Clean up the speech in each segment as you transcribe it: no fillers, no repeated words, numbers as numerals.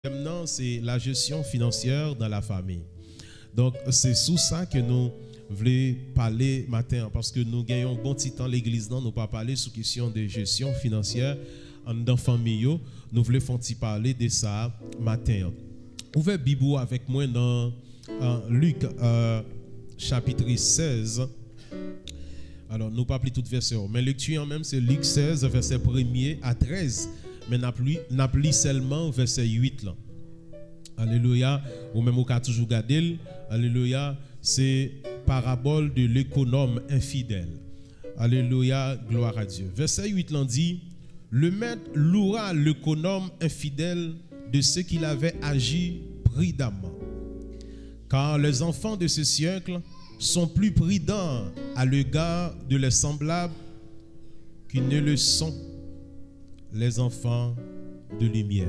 Maintenant, c'est la gestion financière dans la famille. Donc, c'est sous ça que nous voulons parler matin, parce que nous gagnons bon petit temps l'église, non, nous pas parler sous question de gestion financière dans la famille. Nous voulons parler de ça matin. Ouvrez Bible avec moi dans Luc chapitre 16. Alors, nous pas plus toute version, mais lecture en même, c'est Luc 16, verset 1er à 13. Mais n'a plus seulement verset 8 là. Alléluia. Ou même au cas toujours garder. Alléluia. C'est parabole de l'économe infidèle. Alléluia. Gloire à Dieu. Verset 8 là dit: le maître louera l'économe infidèle de ce qu'il avait agi prudemment. Car les enfants de ce siècle sont plus prudents à l'égard de leurs semblables qu'ils ne le sont les enfants de lumière.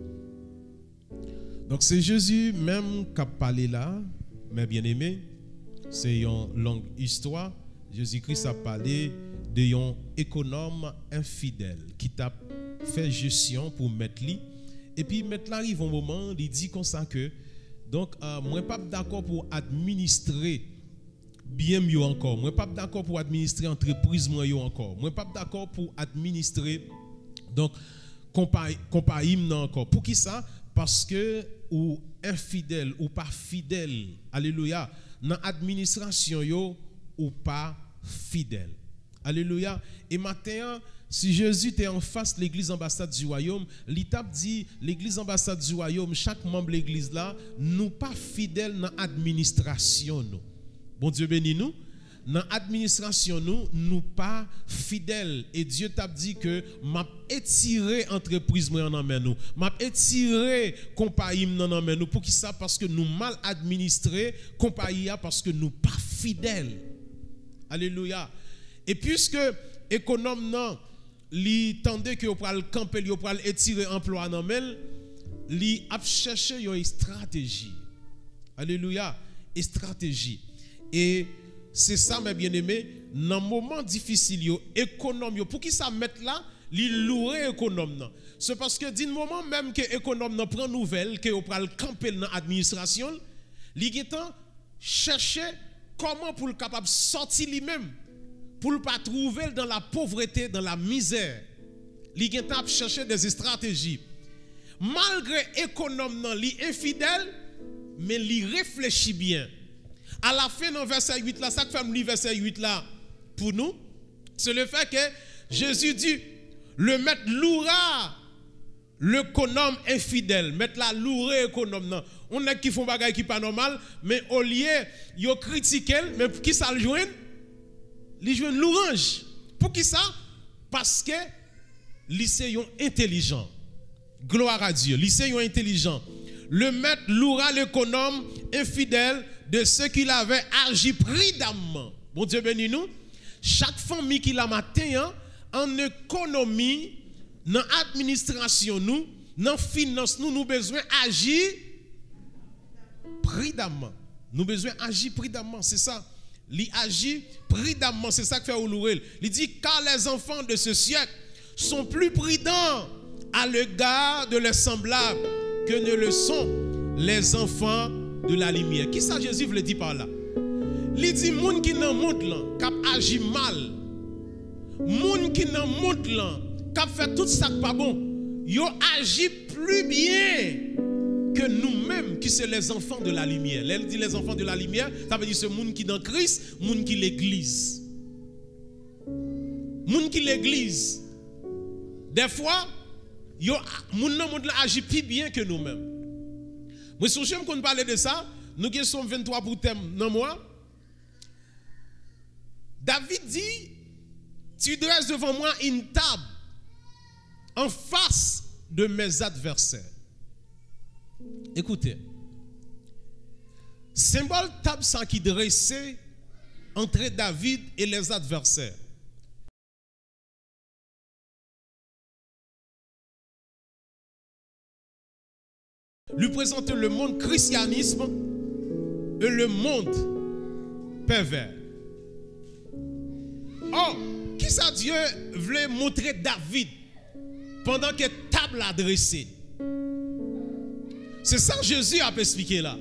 Donc c'est Jésus même qui a parlé là, mes bien-aimés. C'est une longue histoire. Jésus-Christ a parlé d'un économe infidèle qui t'a fait gestion pour mettre lui. Et puis maintenant arrive un moment, il dit comme ça que donc moi pas d'accord pour administrer bien mieux encore. Moi pas d'accord pour administrer entreprise moi encore. Moi pas d'accord pour administrer donc compagnie encore. Pour qui ça? Parce que ou infidèle ou pas fidèle, alléluia, dans l'administration yo ou pas fidèle. Alléluia. Et matin, si Jésus était en face de l'église ambassade du royaume, l'étape dit l'église ambassade du royaume, chaque membre de l'église là, nous pas fidèles dans l'administration nous. Bon Dieu bénis nous. Dans l'administration, nous pas fidèles. Et Dieu t'a dit que m'a étiré entreprise en main nous. M'a étiré compagnie en main nous. Pour qui ça? Parce que nous mal administré compagnie parce que nous pas fidèles. Alléluia. Et puisque économe non, li tendait que pour le camper, pour étirer emploi en main, li a cherché une stratégie. Alléluia. Et stratégie. Et c'est ça, mes bien-aimés, dans un moment difficile, économe, pour qui ça mettre là, li louer économe. C'est parce que d'un moment même que économe prend nouvelle, que vous pral camper dans l'administration, li getan chercher comment pour le capable sortir lui-même, pour ne pas trouver dans la pauvreté, dans la misère. Li getan chercher des stratégies. Malgré économe li infidèle, mais li réfléchit bien. À la fin, dans verset 8 là, ça que fait le verset 8 là pour nous, c'est le fait que Jésus dit, le maître louera l'économe infidèle. Maître la louer économe. Non. On a qui font bagaille qui pas normal, mais au lieu de critiquer, mais pour qui ça le joint? Ils joignent l'orange. Pour qui ça? Parce que lycéens intelligent. Gloire à Dieu. Lycéens intelligent. Le maître louera l'économe infidèle de ce qu'il avait agi prudemment. Bon Dieu bénis nous. Chaque famille qui l'a matin, en économie, dans l'administration, nous, dans finance, nous besoin agir prudemment. Nous besoin agir prudemment, c'est ça. Li agit prudemment, c'est ça que fait Oulouel. Il dit car les enfants de ce siècle sont plus prudents à l'égard de leurs semblables que ne le sont les enfants de la lumière. Qui ça Jésus veut dire par là? Il dit moun qui dans monde là, cap agit mal. Moun qui dans monde là, cap fait tout ça pas bon. Yo agit plus bien que nous-mêmes qui sommes les enfants de la lumière. Elle dit les enfants de la lumière, ça veut dire ce monde qui dans Christ, monde qui l'église. Monde qui l'église. Des fois, yo moun dans monde là agit plus bien que nous-mêmes. Moi, si je me parle de ça, nous avons Somme 23 pour thème dans moi. David dit, tu dresses devant moi une table en face de mes adversaires. Écoutez, symbole table sans qui dressait entre David et les adversaires. Lui présente le monde christianisme et le monde pervers. Oh, qui ça Dieu voulait montrer David pendant que table a dressé? C'est ça que Jésus a expliqué là.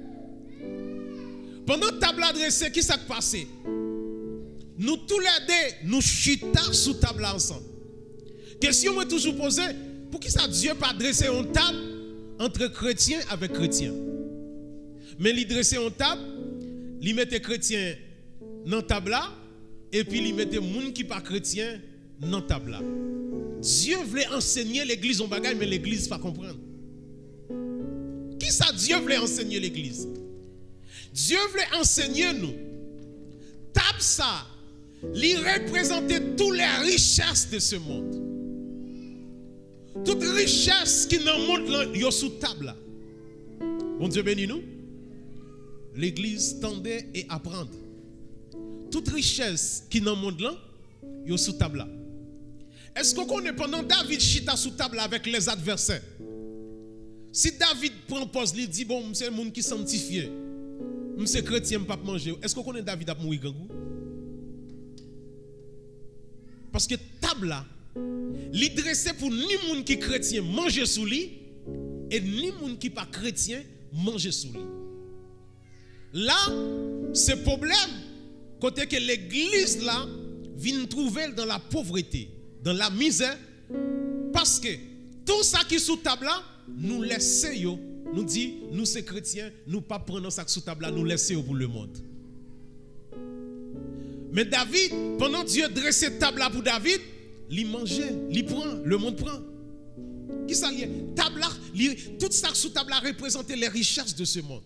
Pendant table adressée, qui s'est passé? Nous tous les deux, nous chutons sous table ensemble. Question est toujours posée, pour qui ça Dieu pas dresser une table entre chrétiens avec chrétiens? Mais il dressait une table, il mettait chrétiens dans la table là, et puis il mettait gens qui pas chrétiens dans la table là. Dieu voulait enseigner l'église en bagaille, mais l'église pas comprendre. Qui ça Dieu voulait enseigner l'église? Dieu voulait enseigner nous. Table ça, il représentait toutes les richesses de ce monde. Toute richesse qui dans le monde est sous table là. Bon Dieu bénis nous. L'église tendait et apprendre. Toute richesse qui dans le monde là, est sous table là. Est-ce qu'on connaît pendant David chita sous table avec les adversaires? Si David prend pause, il dit bon, c'est le monde qui sanctifié. C'est chrétien, pas manger. Est-ce qu'on connaît David a mourir gangou? Parce que table là, il dressé pour ni monde qui chrétien manger sous lui et ni monde qui pas chrétien manger sous lui. Là, c'est problème côté que l'église là vient trouver dans la pauvreté, dans la misère, parce que tout ça qui est sous table là, nous laissons, nous dit, nous ces chrétiens, nous pas prendre ça sous table là, nous laissons pour le monde. Mais David, pendant Dieu dressait table là pour David, il mangeait, il prend, le monde prend. Qui ça lié? Table là, tout ça sous table là représentait les richesses de ce monde.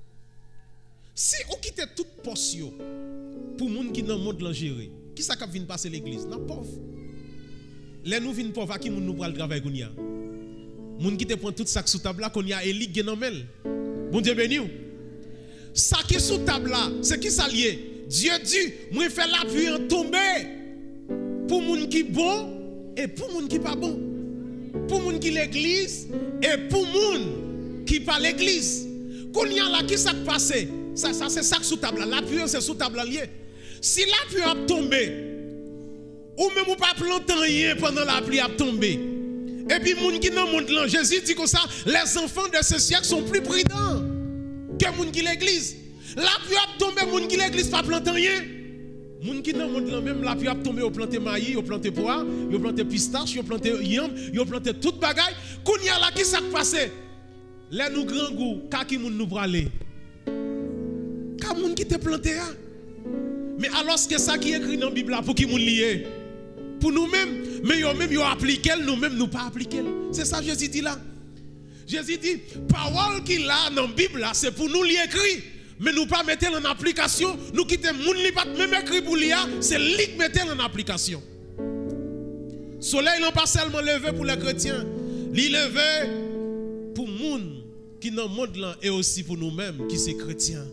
Si on quitte toute portion pour les gens qui dans le monde l'ont géré, qui ça vient passer l'église? Non, pauvre. Les nous viennent pauvres, à qui nous prenons le travail qu'on y a? Les gens qui te prennent tout ça sous table là, qu'on y a Élie qui dans mel. Bon Dieu béni. Ça qui est sous table là, c'est qui ça lié? Dieu dit, moi faire l'appui en tomber pour les gens qui sont bons et pour les gens qui ne sont pas bons. Pour les gens qui sont l'église et pour les gens qui ne sont pas l'église. Quand il y a là, qui ça passe? Ça c'est ça sous table là. L'appui c'est sous table là lié. Si l'appui a tombé, ou même ou pas planter rien pendant la pluie a tombé. Et puis les gens qui dans le monde là, Jésus dit comme ça, les enfants de ce siècle sont plus prudents que les gens qui l'église. La pluie a tombé, les gens qui l'église pas planter rien. Les gens qui dans le monde là même, la pluie a tombé, ils ont planté maïs, ils ont planté pois, ils ont planté pistache, ils ont planté yam, ils ont planté toute bagaille. Quand il y a là, qui ça passe? Les nous grands goûts, qui nous bralé. Quand les gens qui te planté. Mais alors que ça qui est écrit dans la Bible pour qui nous lié? Pour nous-mêmes, mais nous-mêmes, nous appliquons, nous-mêmes, nous pas appliquons. C'est ça que Jésus dit là. Jésus dit, parole qu'il a dans la Bible, c'est pour nous l'écrire. Mais nous pas mettre en application. Nous quittons moun li pas même écrit pour l'IA, c'est lui qui mettait en application. Soleil n'est pas seulement levé pour les chrétiens, il levé pour moun qui dans le monde là et aussi pour nous-mêmes qui sommes chrétiens.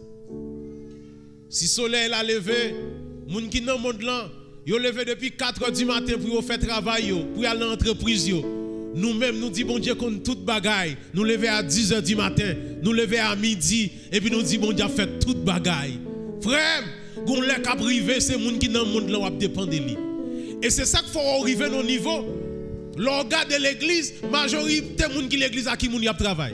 Si soleil a levé, moun qui dans le monde là, yo levé depuis 4h du matin pour faire travail pour aller dans l'entreprise. Nous-mêmes, nous disons, bon Dieu, qu'on toute bagaille. Nous lever à 10h du matin, nous lever à midi, et puis nous disons, bon Dieu, fait toute bagaille. Frère, qu'on l'a qu'à privé, c'est les gens qui dans le monde là dépendent de lui. Et c'est ça qu'il faut arriver à nos niveaux. L'organe de l'église, majorité de gens qui l'église à qui moun y a travail.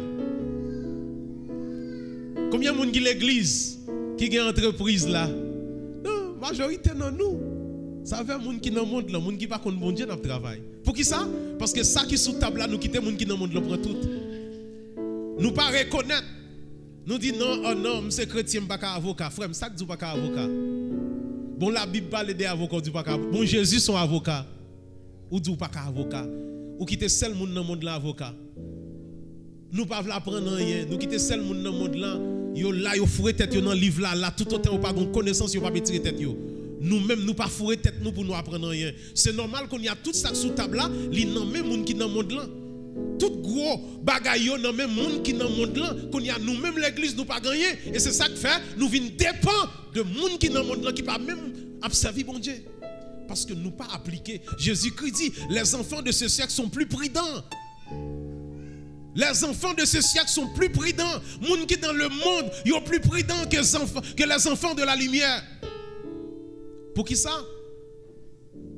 Combien de gens qui l'église, qui a une entreprise là? Non, majorité non nous. Ça veut dire qui dans le monde là, gens qui pas contre bon Dieu dans le travail. Pour qui ça? Parce que ça qui est sous table là, nous quittons les gens qui dans le monde là prend tout. Nous pas reconnaître. Nous disons non, oh non, je suis chrétien, je ne suis pas avocat. Frère, ça ne dit pas avocat. Bon, la Bible parle des avocats, dit pas avocat. Bon, Jésus son avocat. Ou dit pas avocat. Ou quitter seul monde dans le monde là avocat. Nous pas apprendre rien. Nous quitter seul monde dans le monde là, yo là yo fourrer tête dans le livre là, tout autant pas de connaissance, yo pas tirer tête yo. Nous-mêmes, nous pas fourrer tête nous pour nous apprendre rien. C'est normal qu'on y a tout ça sous table là, li nan même monde qui dans le monde là. Tout gros bagaille nan même monde qui dans le monde là, qu'on y a nous-mêmes l'église nous pas gagner et c'est ça que fait nous vinn dépend de monde qui dans le monde là qui pas même observer bon Dieu. Parce que nous pas appliquer. Jésus-Christ dit les enfants de ce siècle sont plus prudents. Les enfants de ce siècle sont plus prudents. Les gens qui dans le monde, ils sont plus prudents que les enfants de la lumière. Pour qui ça?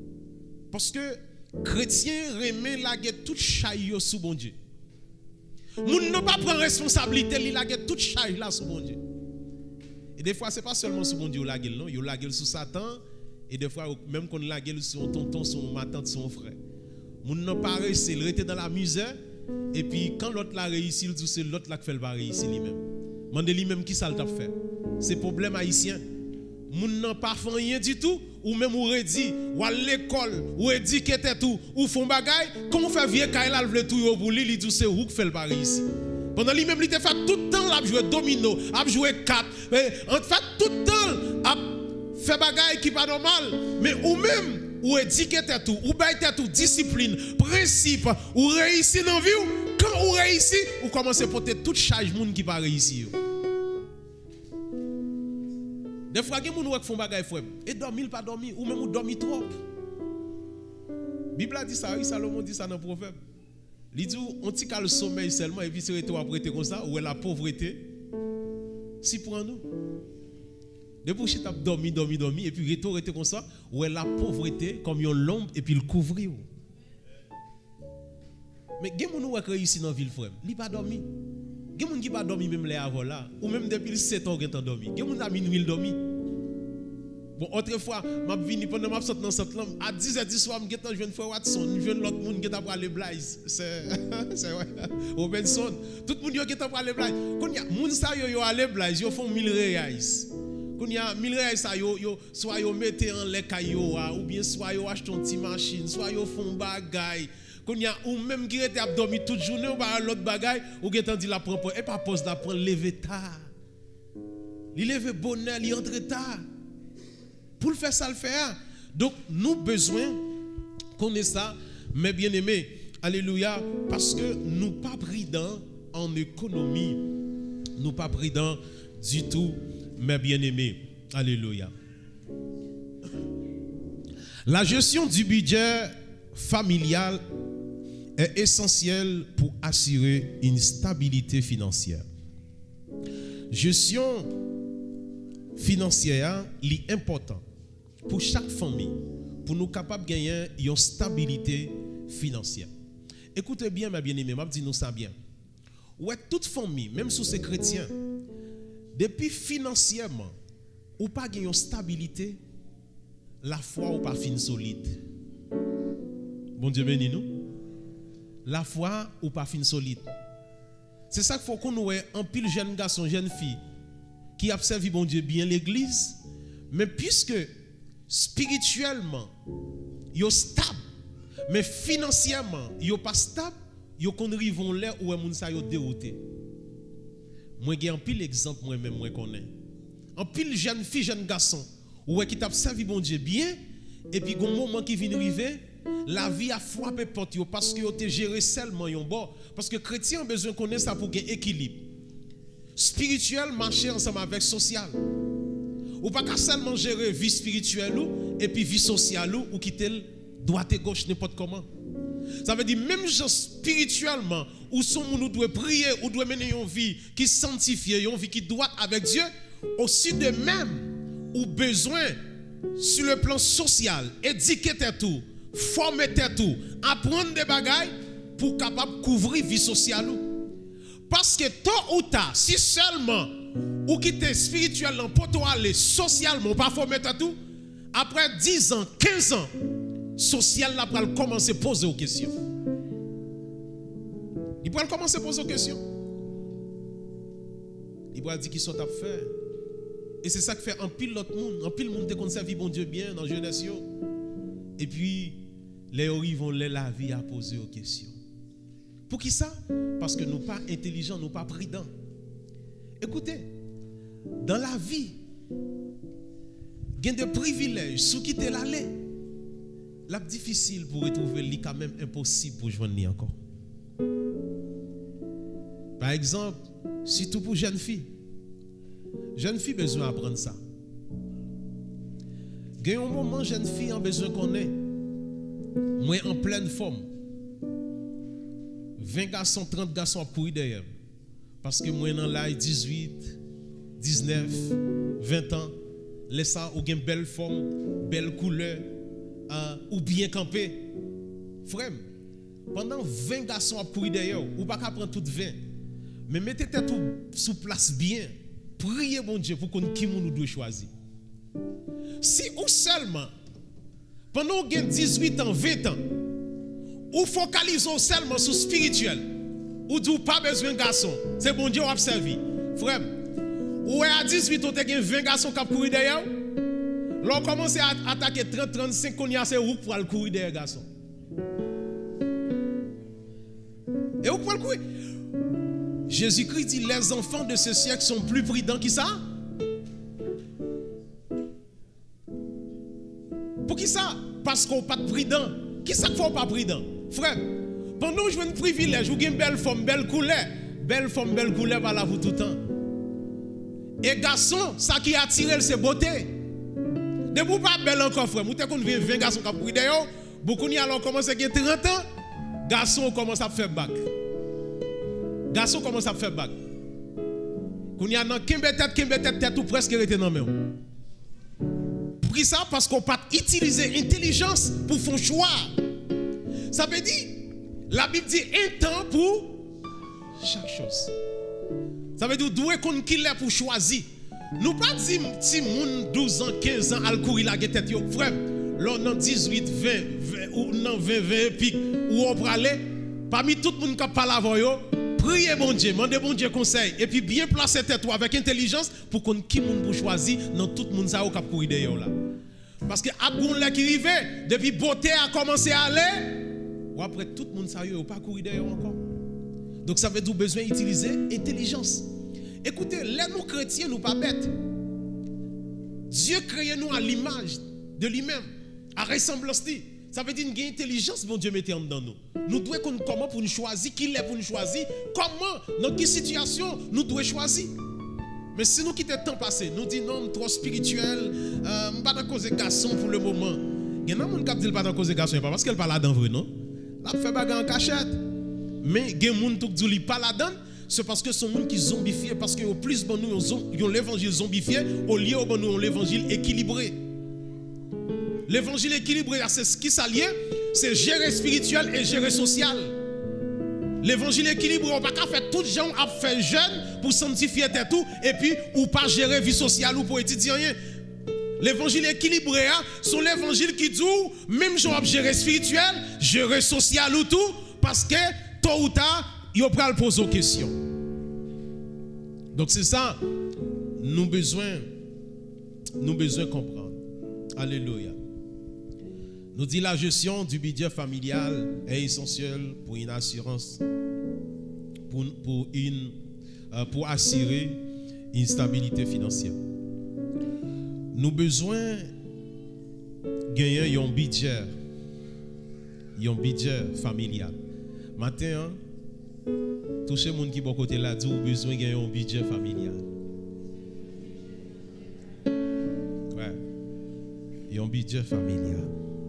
Parce que chrétiens remet la guerre toute chaille sous bon Dieu. Moun ne pas prendre responsabilité, il a toute charge là sur mon Dieu. Et des fois, ce n'est pas seulement sur mon Dieu, il a sur Satan. Et des fois, même quand il a sur son tonton, son ma tante, son frère. Moun n'a pas réussi, il était dans la misère. Et puis, quand l'autre l'a réussi, il dit c'est l'autre qui fait le pas réussir lui-même. Mandez lui-même qui ça l'a fait. C'est problème haïtien. Moun n'a pas fait rien du tout. Ou même ou redit, ou à l'école, ou éduqué tout, ou font bagaille. Comment faire vieux quand il a le tout pour lui, il dit c'est où qui fait le pas réussir. Pendant lui-même, il te fait tout le temps, il a joué domino, il a joué 4. En fait, tout le temps, il a fait bagaille qui n'est pas normal. Mais ou même, ou éduqué tout, ou baille tout, discipline, principe, ou réussir dans la vie, quand ou réussit, ou commencez à porter toute charge de monde qui va réussir. Des fois, il y a des gens qui font bagaille frère. Et dormir, pas dormir, ou même ou dormir trop. La Bible a dit ça, Salomon dit ça dans le proverbe. Il dit, on tient qu'à le sommeil seulement, et puis c'est après comme ça, ou la pauvreté. Si pour nous. Depuis que tu as dormi, et puis retourner comme ça, ou la pauvreté, comme une l'ombre, et puis le couvrir. Mais il y a des gens qui réussissent dans la ville, frère. Ils n'ont pas dormi. Il y a des gens qui n'ont pas dormi même les avant là, ou même depuis 7 ans qu'ils ont dormi. Il y a des gens qui ont minuit dormi. Bon, autrefois, je suis venu pendant que je suis dans cette langue. À 10h du soir, je suis venu faire Watson, je viens l'autre monde qui est aller Blaise. C'est vrai. Robinson. Tout le monde qui est aller Blaise. Quand il y a des gens qui sont allés Blaise, ils font 1000 reais. Quand il y a 1000 reais, soit ils mettent en lait ou bien soit ils achètent une petite machine, soit ils font bagaille. Quand il y a ou même qui était dormi toute journée ou pas l'autre bagaille, ou qui est dit la prendre et pas pause d'apprendre lever tard. Il lever bonheur, il entre tard. Pour le faire ça le faire. Donc nous besoin connaître ça, mais bien aimé, alléluia, parce que nous pas prudents en économie, nous pas prudents du tout, mais bien aimé, alléluia. La gestion du budget familial est essentielle pour assurer une stabilité financière. Gestion financière est important pour chaque famille, pour nous capables de gagner une stabilité financière. Écoutez bien, mes bien-aimés, je dis nous ça bien. Ouais, toute famille, même si c'est chrétien, depuis financièrement, ou pas gagner une stabilité, la foi ou pas fin solide. Bon Dieu béni nous. La foi ou pas fin solide. C'est ça qu'il faut qu'on ait un pile jeune garçon, jeune fille qui a servi bon Dieu bien l'église, mais puisque spirituellement, yo stable, mais financièrement, yo pas stable, yo qu'on rivon là où est moun sa yo dérouté. Moi j'ai un pile exemple moi même moi connais. Un pile jeune fille, jeune garçon, où est qui t'a servi bon Dieu bien et puis gon moment qui vient arriver, la vie a frappé porte yo parce que yo te géré seulement yon bord parce que chrétien a besoin connaître ça pour gagner équilibre. Spirituel marcher ensemble avec social. Ou pas qu'à seulement gérer vie spirituelle et puis vie sociale ou quitter droite et gauche n'importe comment. Ça veut dire même spirituellement ou son nous doit prier ou doit mener une vie qui sanctifiée, une vie qui doit avec Dieu, aussi de même ou besoin sur le plan social, éduquer tout, former tout, apprendre des bagailles pour capable couvrir vie sociale. Parce que tôt ou tard, si seulement ou quitter spirituellement pour toi aller socialement, pas former tout, après 10 ans, 15 ans, social là pour commencer à poser aux questions. Il pourra commencer à poser aux questions. Il pourra dire qu'ils sont à faire. Et c'est ça qui fait un pile l'autre monde. Un pile monde qui servi bon Dieu bien dans la jeunesse. Et puis, les vont la vie à poser aux questions. Pour qui ça? Parce que nous pas intelligents, nous pas prudents. Écoutez, dans la vie, il y a des privilèges, sous qui t'es allé. La difficile pour retrouver lui quand même impossible pour joindre lui encore. Par exemple, surtout pour jeunes filles. Jeunes filles besoin d'apprendre ça. Il y a un moment jeunes filles ont besoin qu'on ait. Moi en pleine forme. 20 garçons, 30 garçons pour derrière. Parce que moi dans l'âge 18, 19, 20 ans, laisse ça ou une belle forme, belle couleur, ou bien campé. Frère, pendant 20 garçons pour derrière, ou pas qu'à prendre toutes 20. Mais mettez tout sous place bien. Priez bon Dieu pour qu'on qui nous doit choisir. Si ou seulement pendant 18 ans, 20 ans, ou focalisons seulement sur spirituel, ou dit pas besoin de garçon, c'est bon Dieu a servi. Frère, ou à 18 ans, tu as 20 garçons qui courent derrière. L'on commence à attaquer 30, 35, on y a ces roues pour aller courir derrière garçon. Et où pour le courir? Jésus-Christ dit les enfants de ce siècle sont plus prudents que ça. Pour qui ça? Parce qu'on n'est pas prudent. Qui ça qu'il faut pas prudent? Frère, pendant que je veux un privilège, vous avez une belle femme, belle couleur, va la vous tout le temps. Et garçon, ça qui attire, c'est beauté. De vous pas belle encore, frère. Vous avez 20 garçons qui ont pris d'ailleurs. Beaucoup n'y alors commencent à avoir 30 ans. Garçon commence à faire bac. Garçon commence à faire bac. Qu'on y a dans tête ou presque arrêté dans main. Pour ça parce qu'on pas utiliser intelligence pour faire choix. Ça veut dire la Bible dit un temps pour chaque chose. Ça veut dire doué qu'on qu'il est pour choisir. Nous pas dire si moun 12 ans, 15 ans al courir la tête yo frère. Là dans 18, 20 ou dans 20 pic où on peut aller parmi tout le monde qui parle avant yo. Priez bon Dieu, demandez bon Dieu conseil et puis bien placer tête avec intelligence pour qu'on qui moun pour choisir dans tout le monde ça qui courir derrière là. Parce que abgon là qui arrivé depuis beauté a commencé à aller ou après tout le monde ça yo pas courir derrière encore. Donc ça veut dire besoin d'utiliser intelligence. Écoutez, les nous chrétiens nous pas bêtes. Dieu crée nous à l'image de lui-même, à ressemblance de lui. Ça veut dire une intelligence, bon Dieu mettez en dedans nous. Nous devons connaître comment pour nous choisir, qui est pour nous choisir, comment, dans quelle situation nous devons choisir. Mais si nous quittons le temps passé, nous disons non, trop spirituel, pas dans cause de garçon pour le moment. Il y a des gens qui disent pas dans cause de garçon, pas parce qu'elle parle là-dedans vrai, non? Là, fait bagarre en cachette. Mais il y a des gens qui disent pas là-dedans, c'est parce que ce sont des gens qui sont zombifiés, parce que au plus bon nous ont l'évangile zombifié, au lieu où nous ont l'évangile équilibré. L'évangile équilibré, c'est ce qui s'allie, c'est gérer spirituel et gérer social. L'évangile équilibré, on ne peut pas faire tout gens à faire jeune pour sanctifier tout et puis ou pas gérer vie sociale ou pour étudier rien. L'évangile équilibré, c'est l'évangile qui dit même gens à gérer spirituel, gérer social ou tout, parce que tôt ou tard, il va poser aux questions. Donc c'est ça, nous besoin comprendre. Alléluia. Nous dit la gestion du budget familial est essentielle pour une assurance, pour assurer une stabilité financière. Nous besoin gagner un budget familial. Matin, tous les gens qui sont côté là disent besoin gagner un budget familial. Ouais. Et un budget familial.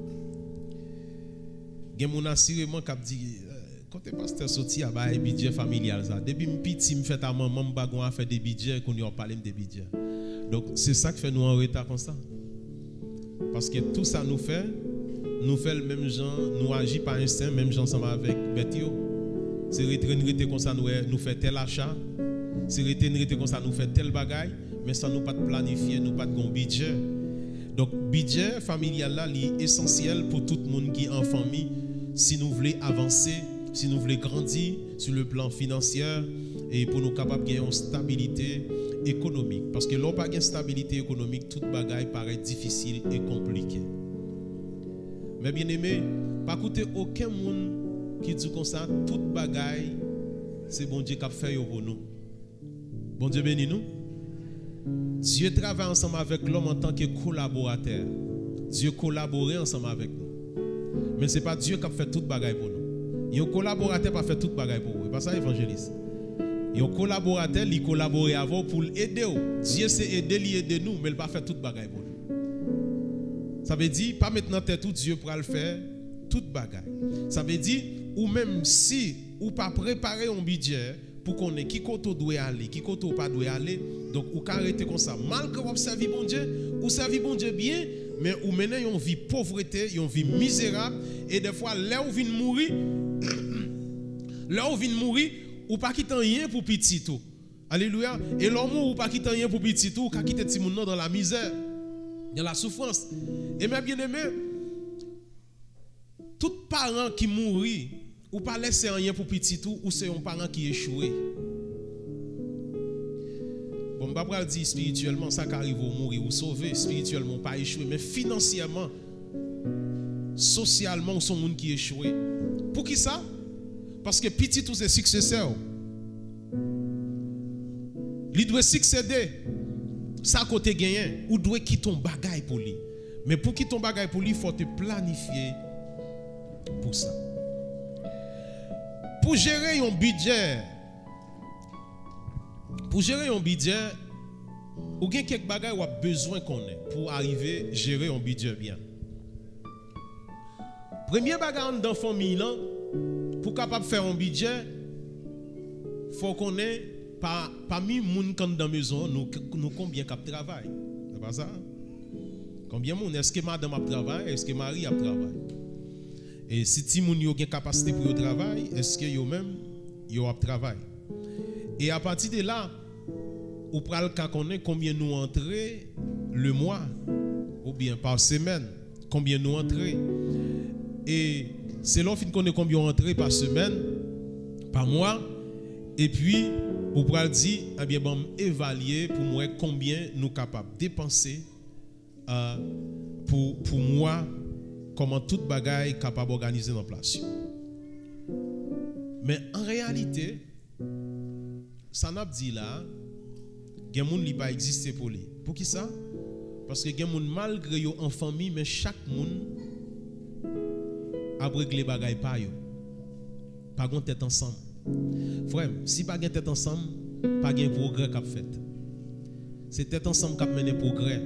Il y a mon assurément qui dit quand le pasteur sorti à un budget familial ça depuis petit me fait à maman bagon à faire des budgets qu'on y a parlé de budget. Donc c'est ça qui fait nous en retard comme ça. Parce que tout ça nous fait le même genre, nous agit par instinct même genre ensemble avec Betio. C'est rester comme ça nous fait tel achat, c'est rester comme ça nous fait tel bagaille, mais ça nous pas de planifier, nous pas de budget. Donc budget familial là est essentiel pour tout le monde qui est en famille. Si nous voulons avancer, si nous voulons grandir sur le plan financier et pour nous capables de gagner une stabilité économique. Parce que l'on n'a pas de stabilité économique, toute bagaille paraît difficile et compliquée. Mais bien aimé, pas écouter aucun monde qui dit comme ça, toute bagaille, c'est bon Dieu qui a fait pour nous. Bon Dieu bénis nous. Dieu travaille ensemble avec l'homme en tant que collaborateur. Dieu collabore ensemble avec nous. Mais ce n'est pas Dieu qui a fait toute bagaille pour nous. Il y a un collaborateur qui a fait toute bagaille pour vous. C'est pas ça, évangéliste. Il y a un collaborateur qui collabore avant pour l'aider. Dieu s'est aidé, il aide nous, mais il n'a pas fait toute bagaille pour nous. Ça veut dire, pas maintenant tout Dieu pourra le faire, toute bagaille. Ça veut dire, ou même si, ou pas préparer un budget, pour qu'on ait qui côté doit aller, qui côté pas doit aller, donc ou arrêter comme ça. Malgré vous servez bon Dieu, ou servez bon Dieu bien, mais ou menez une vie pauvreté, une vie misérable, et des fois là où vient mourir, ou pas quitter rien pour petit tout. Alléluia. Et l'homme ou pas quitter rien pour petit tout, ou quitter petit monde dans la misère, dans la souffrance. Et mes bien-aimés, tout parent qui mourit ou pas laisser rien pour petit tout, ou c'est un parent qui échoué. Bon, je ne vais pas dire spirituellement, ça qui arrive au mourir ou sauver, spirituellement, pas échoué, mais financièrement, socialement, son monde qui échoué. Pour qui ça? Parce que petit tout c'est successeur. Il doit succéder. Ça côté gagné, ou doit quitter ton bagage pour lui. Mais pour quitter ton bagage pour lui, il faut te planifier pour ça. Pour gérer un budget, ou bien quelques bagages ou a besoin qu'on ait pour arriver à gérer un budget bien. Premier bagage dans la famille, pour capable faire un budget, il faut qu'on ait parmi les gens qui sont dans la maison, nous combien cap travail. C'est pas ça? Combien de monde? Est-ce que madame a travail? Est-ce que Marie a travail? Et si ti moun yo gen capacité pour le travail, est-ce que yo même yo a travail? Et à partir de là, ou pral ka connaît combien nous entrer le mois ou bien par semaine, combien nous entrer. Et c'est là qu'on connaît combien entrer par semaine, par mois, et puis ou pral dire eh bien bon évaluer pour moi combien nous capables dépenser pour moi, comment toute bagaille capable d'organiser dans place. Mais en réalité, ça n'a pas dit là, il y a des gens qui n'ont pas existé pour lui. Pour qui ça? Parce que il y a des gens malgré eux en famille, mais chaque monde a réglé les bagailles par eux. Pas de tête ensemble. Frère, si pas de tête ensemble, pas de progrès qu'a fait. C'est tête ensemble qui a mené progrès.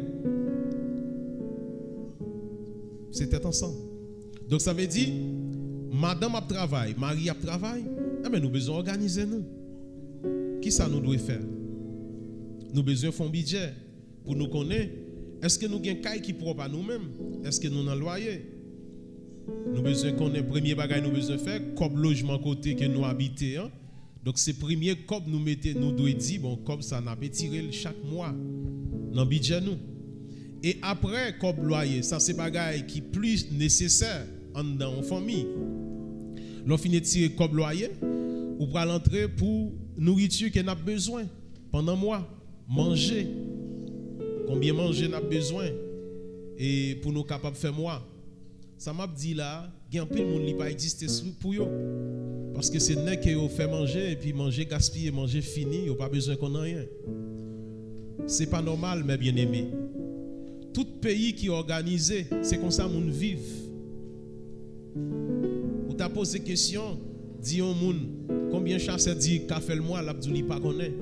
C'est tête ensemble. Donc ça veut dire, madame a travail, Marie a travail, mais nous besoin organiser nous. Qui ça nous doit faire? Nous besoin faire un budget pour nous connaître. Est-ce que nous avons un caille qui propre à nous-mêmes? Est-ce que nous avons un loyer? Nous besoin qu'on ait premier bagage nous besoin faire comme logement côté que nous habitons. Hein? Donc c'est premier comme nous mettons nous doit dire bon comme ça n'a pas tiré chaque mois dans le budget nous. Et après comme loyer, ça c'est bagage qui plus nécessaire dans une famille. L'on finit de tirer comme loyer ou pour l'entrée pour nourriture qu'on a besoin pendant mois, manger. Combien manger n'a besoin et pour nous capables de faire moi. Ça m'a dit là, il y a un peu de monde qui pas existé pour eux. Parce que c'est n'est que vous fait manger et puis manger gaspiller, manger fini, vous pas besoin qu'on ait rien. C'est pas normal mes bien-aimés. Tout pays qui est organisé, c'est comme ça moun vive. Ou t'a posé question, dit on moun, combien chasseur dit qu'a fait le mois, l'abdouli pas connaît.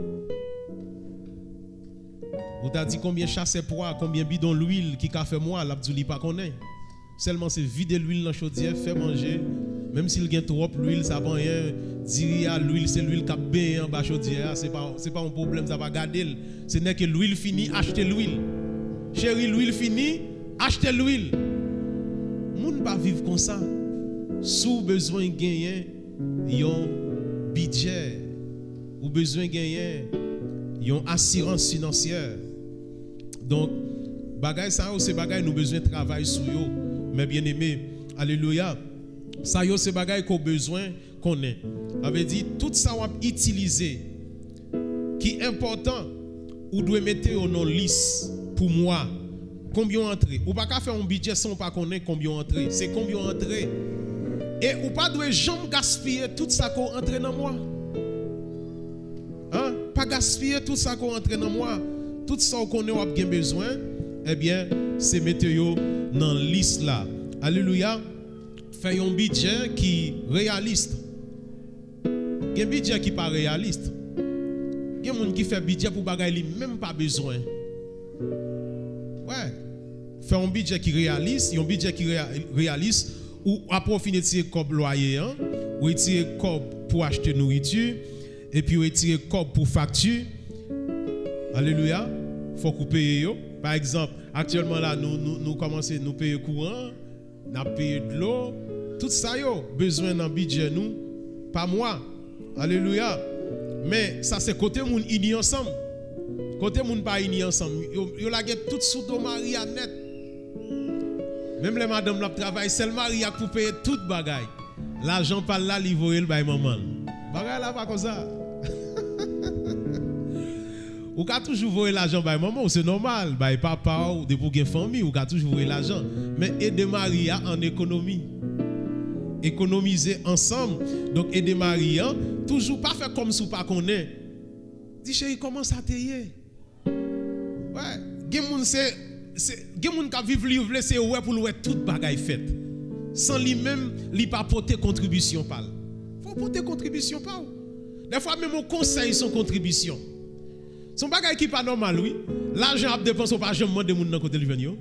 Ou t'a dit combien chasseur poids, combien bidon l'huile qui qu'a fait moi, l'abdouli pas connaît. Seulement c'est vider l'huile dans la chaudière, faire manger. Même s'il y a trop l'huile, ça va rien. Dire à l'huile, c'est l'huile qui a bien en bas chaudière. C'est pas un problème, ça va garder. Ce n'est que l'huile finie, achetez l'huile. Chérie, l'huile finie, achetez l'huile. Moun pas vivre comme ça. Sous besoin de gagner, un budget. Ou besoin de gagner, une assurance financière. Donc, bagay ça, c'est bagay nous besoin de travailler sur eux. Mais bien aimé, alléluia. Ça yo c'est bagay qu'on besoin qu'on ait. Avait dit tout ça on va utiliser qui est important ou doit mettre au non liste pour moi combien entrer ou pas qu'à faire un budget sans pas connaître combien entrer c'est combien entrer et ou pas doit jamais gaspiller tout ça qu'on entre dans moi hein pas gaspiller tout ça qu'on entre dans moi tout ça qu'on a besoin eh bien c'est mettre yo dans liste là alléluia. Fait un budget qui réaliste. Un budget qui pas réaliste. Il y a des gens qui fait budget pour bagay li même pas besoin. Ouais. Fait un budget qui réaliste, un budget qui réaliste ou à profiter tirer comme loyer hein, ou tirer comme pour acheter nourriture et puis retirer comme pour facture. Alléluia. Faut couper yo. Par exemple, actuellement là nous commençons nous payer courant, nous payer de l'eau. Tout ça, yo, besoin d'un budget, nous, pas moi. Alléluia. Mais ça c'est côté moun unis ensemble. Côté moun pas unis ensemble. Yo la get tout sous do Maria net. Même les madame la travail, c'est le mari pour payer toute bagaille. L'argent par là, il voye le bail maman. Bagaille là pas comme ça. Ou ka toujours voyer l'argent bail maman, c'est normal, bail papa ou de pour une famille, ou ka toujours voyer l'argent. Mais aider Maria en économie. Économiser ensemble. Donc aider Maria, toujours pas faire comme si pas connaît. Dis chérie, comment ça t'est? Ouais, gen moun c'est gen moun ka vivre livre c'est ouais pour ouais toute bagaille faite. Sans lui-même, lui pas porter contribution par. Faut porter contribution par. Des fois même au conseil son contribution. Son bagaille qui pas normal oui. L'argent a dépensé pas jamais demander moun dans côté lui venir.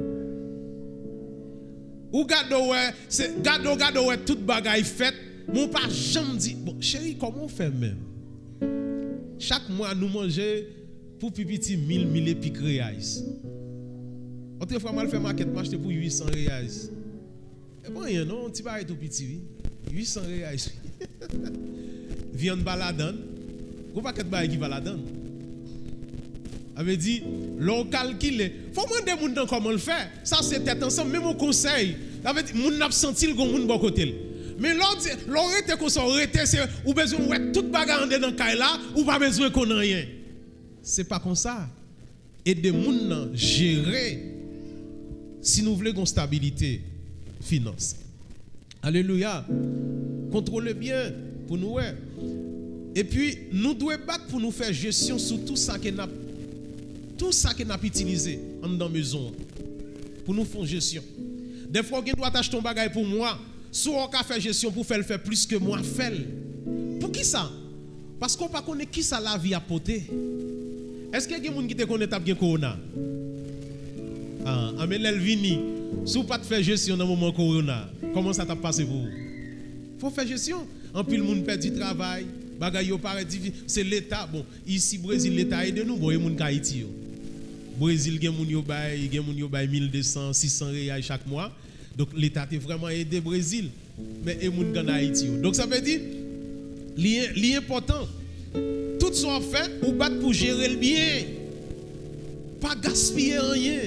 Ou gado ouais, c'est gado ouais toute bagaille faite, mon pas jamais dit bon chérie comment on fait même. Chaque mois nous manger pour pipiti 1000 épiques reais. Autrefois mal fait maquette m'acheter pour 800 reais. Et bon rien non, petit bail tout petit 800 reais. Viande baladan. Ou paquet bail qui baladan. Avait dit l'on calcule. Faut demander moun dans comment le faire. Ça c'est tête ensemble même au conseil. Avait dit moun n'a senti le gon moun bon côté. Mais l'on était comme ça, c'est ou besoin ouais toute bagarre dans caille là ou pas besoin qu'on rien. C'est pas comme ça. Aider moun gérer si nous voulons une stabilité finance. Alléluia. Contrôlez bien pour nous. Et puis nous devons battre pour nous faire gestion sur tout ça que n'a utilisé dans la maison pour nous faire gestion. Des fois on doit acheter ton bagage pour moi, soit on fait gestion pour faire plus que moi fait. Pour qui ça? Parce qu'on pas connaît qui ça la vie a porté. Est-ce qu'il y a des gens qui te connaissent bien corona? Ah, mais l'elvini, si vous pas faire gestion dans le moment corona, comment ça t'a passé pour vous? Faut faire gestion. En plus le monde perd du travail, bagay yo paraît difficile, c'est l'état. Bon, ici Brésil l'état aide nous, bon, y a moun Haïti yo. Brésil gen moun yo bay 1200, 600 reais chaque mois. Donc l'état est vraiment aidé Brésil, mais y a moun en Haïti yo. Donc ça veut dire l'important tout ce qu'on fait ou battre pour gérer le bien. Pas gaspiller rien.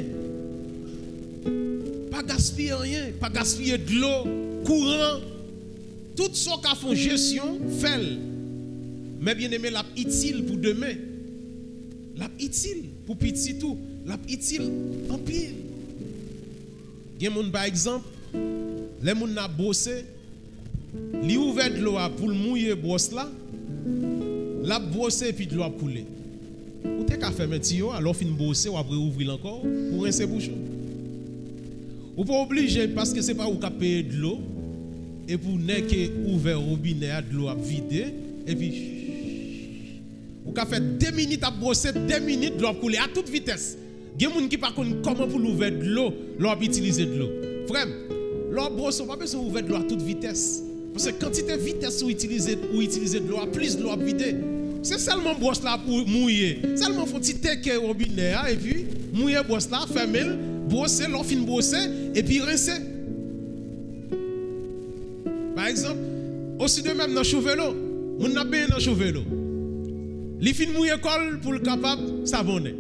Pas gaspiller rien, pas gaspiller de l'eau, courant. Tout ce qu'on fait gestion, fait. Mais bien aimé, la utile pour demain. La utile pour petit tout. La utile en pile. Il y a des gens, par exemple, les gens qui ont bossé, ils ont ouvert de l'eau pour mouiller brosse là, la brosse et puis de l'eau a coulé. Ou t'es qu'à faire un tuyau, alors fin bosser ou après ouvrir encore pour rincer bouchon. Ou pas obligé parce que c'est pas où qu'à payer de l'eau et pour n'est que ouvert robinet de l'eau à vider et puis ou qu'à faire 2 minutes à brosser 2 minutes de l'eau à couler à toute vitesse. Il y a des gens qui par contre comment pour l'ouvrir de l'eau, l'eau utiliser de l'eau. Frère, l'eau brosse pas besoin d'ouvrir de l'eau à toute vitesse parce que quantité vitesse ou utiliser de l'eau, plus de l'eau à vider. C'est seulement brosse là pour mouiller. Seulement faut petit que robinet et puis mouiller brosse là, fermer, brosser, l'eau fin brosser et puis rincer. Par exemple, aussi de même dans chevelo, on n'a bien dans chevelo. Li fin mouiller col pour le capable savonner.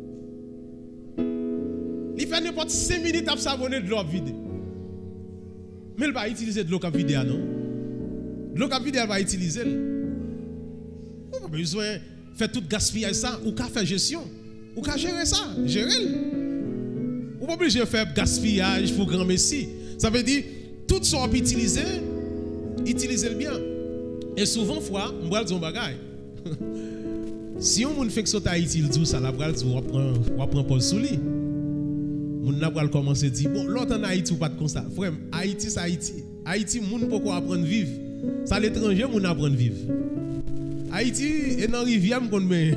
Il fait n'importe 5 minutes à savonner de l'eau vide. Mais il va utiliser de l'eau vide non. De l'eau vide elle va utiliser. On a besoin de faire tout gaspillage ça ou qu'à faire gestion. Ou qu'à gérer ça, gérer. On pas obligé de faire gaspillage pour grand messie. Ça veut dire tout ce qu'on peut utiliser, utilisez le bien. Et souvent fois, on va dire un bagage. Si on fait que ça Haïti il dit ça la bral on prend Paul Souli. On n'a pas commencer à dire bon l'autre en Haïti ou pas de constat. Frère, Haïti c'est Haïti. Haïti moun pourquoi apprendre vivre. Ça l'étranger moun apprendre vivre. Haïti est dans rivière m'kon mais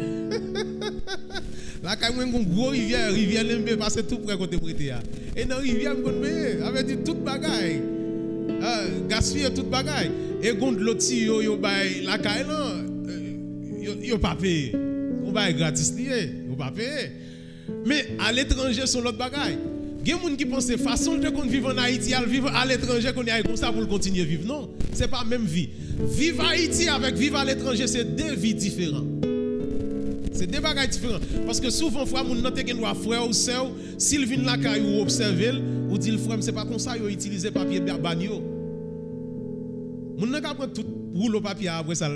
la kay mwen gon gros rivière Lembe passe tout près côté prêté. Et dans rivière m'kon mais avec dit toute bagaille. Gaspiller toute bagaille et gon de l'autre yo bay la kay là yo pas payé. On va gratis lié, on pas payer. Mais à l'étranger son l'autre bagaille. Il y a des gens qui pensent que la façon de vivre en Haïti, vivre à l'étranger, qu'on est comme ça pour continuer à vivre. Non, ce n'est pas la même vie. Vivre à Haïti avec vivre à l'étranger, c'est deux vies différentes. C'est deux bagages différents. Parce que souvent, frère, mon note qui doit frère ou sœur, s'il vient là quand vous observez, ou dit le frère, c'est pas comme ça, vous utilisez papier bagno. Mon note qui prend tout rouleau papier après ça.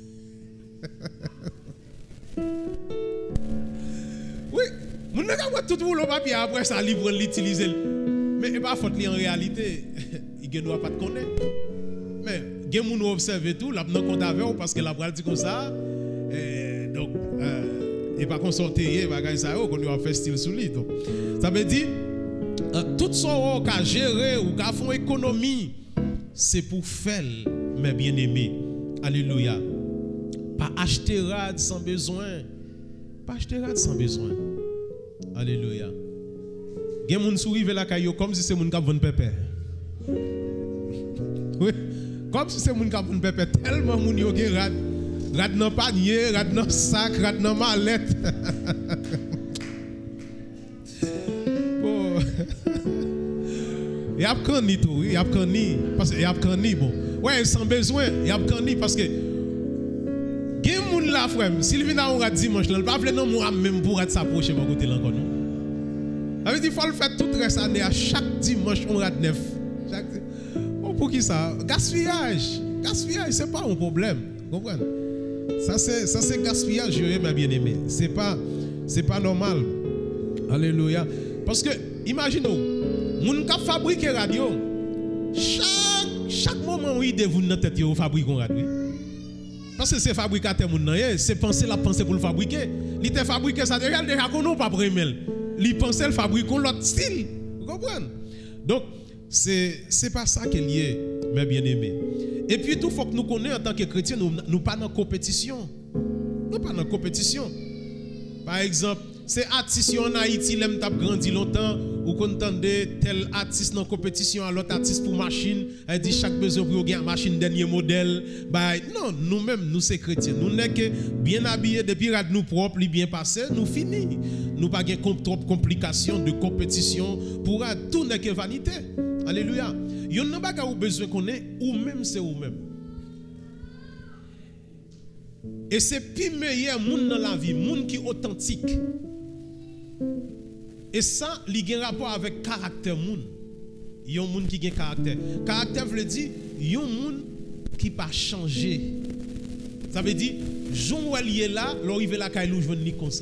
Oui, mon note qui prend tout rouleau papier après ça, libre l'utiliser. Mais il pas faute en réalité, il ne doit pas te connaître. Mais il y a des gens qui observent tout, là, non compte avec parce que la bras dit comme ça. Donc, et pas consulter, ça qu'on doit faire style sous lui. Donc, ça veut dire, tout ce qu'on a géré ou qu'on fait économie, c'est pour faire, mes bien-aimés. Alléluia. Pas acheter rad sans besoin. Pas acheter rad sans besoin. Alléluia. Il y a des gens qui sourivent la caillou comme si c'est mon cap von pépé. Oui, comme si c'est mon cap von pépé. Tellement moun yo gen rad. Rad dans panier, rad dans sac, rad dans mallette. Bon. Il y a cani tout, il y a cani parce que il y a cani bon. Ouais, sans besoin, il y a cani parce que gen moun la frère, s'il vient on rad dimanche, là, pas vle non moi même pour rad s'approcher mon côté là encore non. Ça veut dire qu'il faut le faire toute reste année à chaque dimanche on rad neuf. Bon pour qui ça? Gaspillage. Gaspillage, c'est pas un problème. Vous comprenez? Ça c'est gaspillage, mes bien-aimés. C'est pas normal. Alléluia. Parce que imaginez, moun ka fabriquer radio, chaque moment où il devine dans tête yo fabriquer radio. Parce que c'est fabricateur moun nan, c'est penser la pensée pour le fabriquer. Il te fabriquer ça déjà qu'on pas premier. Il pensait le fabriquer l'autre style. Vous comprenez? Donc c'est pas ça qu'il y est, mes bien-aimés. Et puis tout faut que nous connaissions en tant que chrétiens, nous pas dans compétition. Nous pas dans compétition. Par exemple, c'est artistes en Haïti, l'aime t'a grandi longtemps, ou qu'on entendait tel artiste dans compétition à l'autre artiste pour machine, elle dit chaque besoin pour gagner machine dernier modèle. Bah non, nous-mêmes nous c'est chrétiens. Nous n'est que bien habillés depuis rad nous propre, bien passé, nous fini. Nous pas gain trop complications de compétition pour tout n'est que vanité. Alléluia. Yon n'a pas besoin qu'on ait ou même c'est ou même. Et c'est plus meilleur monde dans la vie, monde qui est authentique. Et ça, il y a un rapport avec caractère monde. Yon monde qui a un caractère. Caractère veut dire yon monde qui pas changer. Ça veut dire Jean Ouel est là, l'arrivé la caillou je ni comme ça.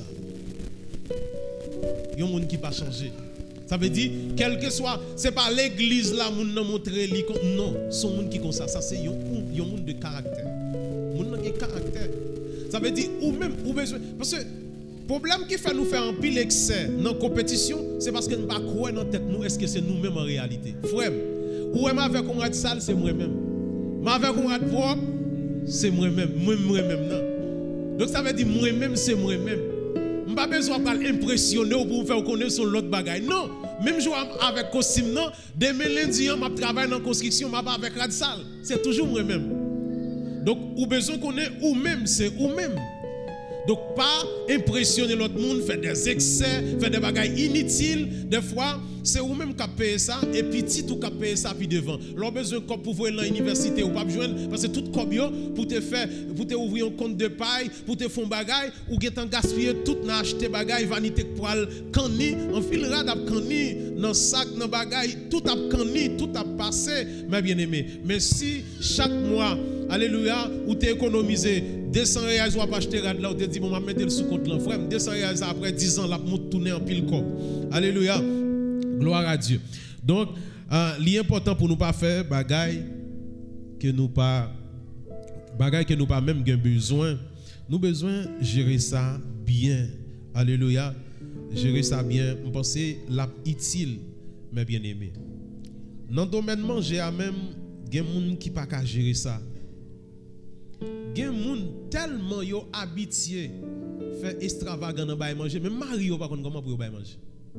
Yon monde qui pas changer. Ça veut dire, quel que soit, ce n'est pas l'église là, moun nan montre non, son monde qui comme ça, c'est un monde de caractère. Moun qui caractère. Ça veut dire, ou même, ou besoin. Parce que, le problème qui fait nous faire un pile excès dans la compétition, c'est parce que nous ne pas croire dans tête nous, est-ce que c'est nous-mêmes en réalité. Frère, ou même avec un rat sale, c'est moi-même. Mais avec un rat propre, c'est moi-même. Moi-même, non. Donc ça veut dire, moi-même, c'est moi-même. Je n'ai pas besoin d'impressionner ou pour me faire connaître sur l'autre bagaille. Non, même jouer avec costume, non. Demain lundi, je travaille dans la construction, je avec Radsal. C'est toujours moi-même. Donc, ou besoin qu'on ait ou même, c'est ou même. Donc, pas impressionner l'autre monde, faire des excès, faire des bagailles inutiles. Des fois, c'est ou même qui paye ça, et puis petit ou qui paye ça, puis devant. L'on besoin de pour voir dans l'université ou pas besoin, parce que tout comme pour te faire, pour te ouvrir un compte de paille, pour te faire bagaille, ou que tu gaspiller tout, n'a acheté bagaille, vanité pour aller canni, en fil rad à canni, dans sac, dans bagaille, tout a canni, tout a passé, mes bien-aimés. Mais si chaque mois, alléluia, ou tu économisé 200 reais, ou pas acheter rad là, ou te dit, bon, je vais mettre le sous-compte là, frère, 200 reais après 10 ans, la monte tourner en pile corps. Alléluia. Gloire à Dieu. Donc, l'important pour nous pas faire bagaille que nous pas même gain besoin. Nous besoin gérer ça bien. Alléluia. Gérer ça bien. Je pense la utile, mes bien-aimés. Dans le domaine manger, même des gens qui pas qu'à gérer ça. Des gens tellement yo habitué faire extravagant dans bail manger, mais Mario pas comment pour bail manger.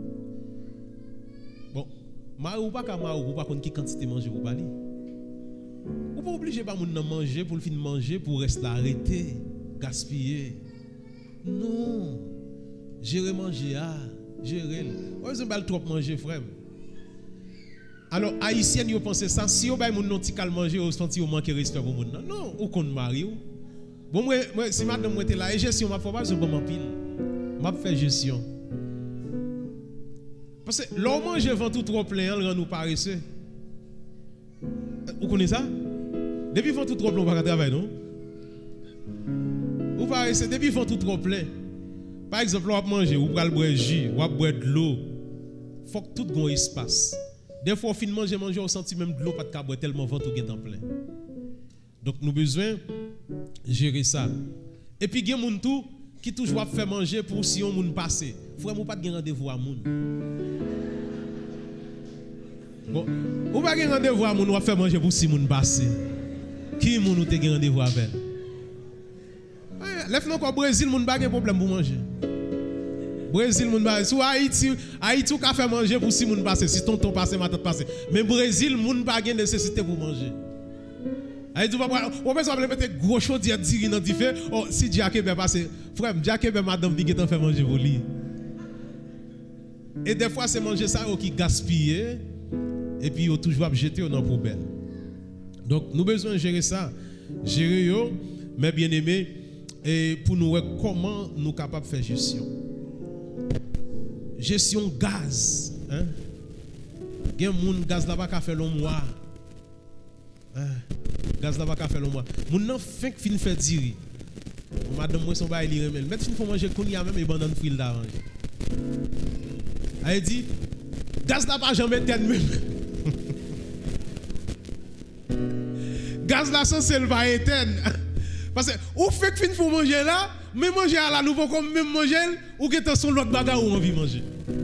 Bon, Mario pas qu'à Mario pas qui quantité manger pour parler. Ou pas obligé pas moun manger pour le fin manger pour rester arrêter, gaspiller. Non. Gérer manger Gérer. On besoin trop manger frère. Alors haïtien yo pense ça si on bay moun non ti kal manger au senti au manque respect pour moun. Non, ou kon mari ou. Bon moi si madame moi était là et gestion m'a faut pas besoin bon pile. M'a fait gestion. Parce que l'on mange vent tout trop plein, rend nous paresseux. Vous connaissez ça? Depuis vent tout trop plein, on va pas travailler, non? Vous paresseux, depuis vent tout trop plein. Par exemple, on va manger, ou va boire jus, ou va boire de l'eau. Il faut que tout ait un espace. Des fois, on finit manger, on sent même de l'eau, pas de boire tellement vent tout est en plein. Donc, nous avons besoin de gérer ça. Et puis, il y a des gens qui toujours fait manger pour si on moun passer. Frère, moi pas de rendez-vous à moun. Bon, ou pas de rendez-vous à moun, on va faire manger pour si moun passer. Qui moun ou te gen rendez-vous avec? Lève nous au Brésil, moun pas de problème pour manger. Brésil moun pas. Sous Haïti ou ka faire manger pour si moun passer, si tonton passer, ma tante passer. Mais Brésil moun pas de nécessité pour manger. Haïti on peut se mettre gros chaudière diri dans diffé. Oh si Jacques ben passer, frère, Jacques ben madame dit que fait manger pour lui. Et des fois c'est manger ça qui gaspiller et puis on toujours jeter dans la poubelle. Donc nous besoin de gérer ça, gérer yo, mais bien aimé, et pour nous voir comment nous capables de faire gestion gaz, hein? Gen moun gaz là pas faire long mois. Gaz là pas faire long mois. Moun nan fin faire diri. Madame moi son bail li remel. Met fin faut manger kounya même et banane fril là manger. Elle dit gaz là pas jamais tête même. Gaz là sans c'est va éteindre. Parce que ou fait que fin faut manger là, mais manger à la nouveau comme même manger ou que t'as son l'autre bagarre ou envie manger.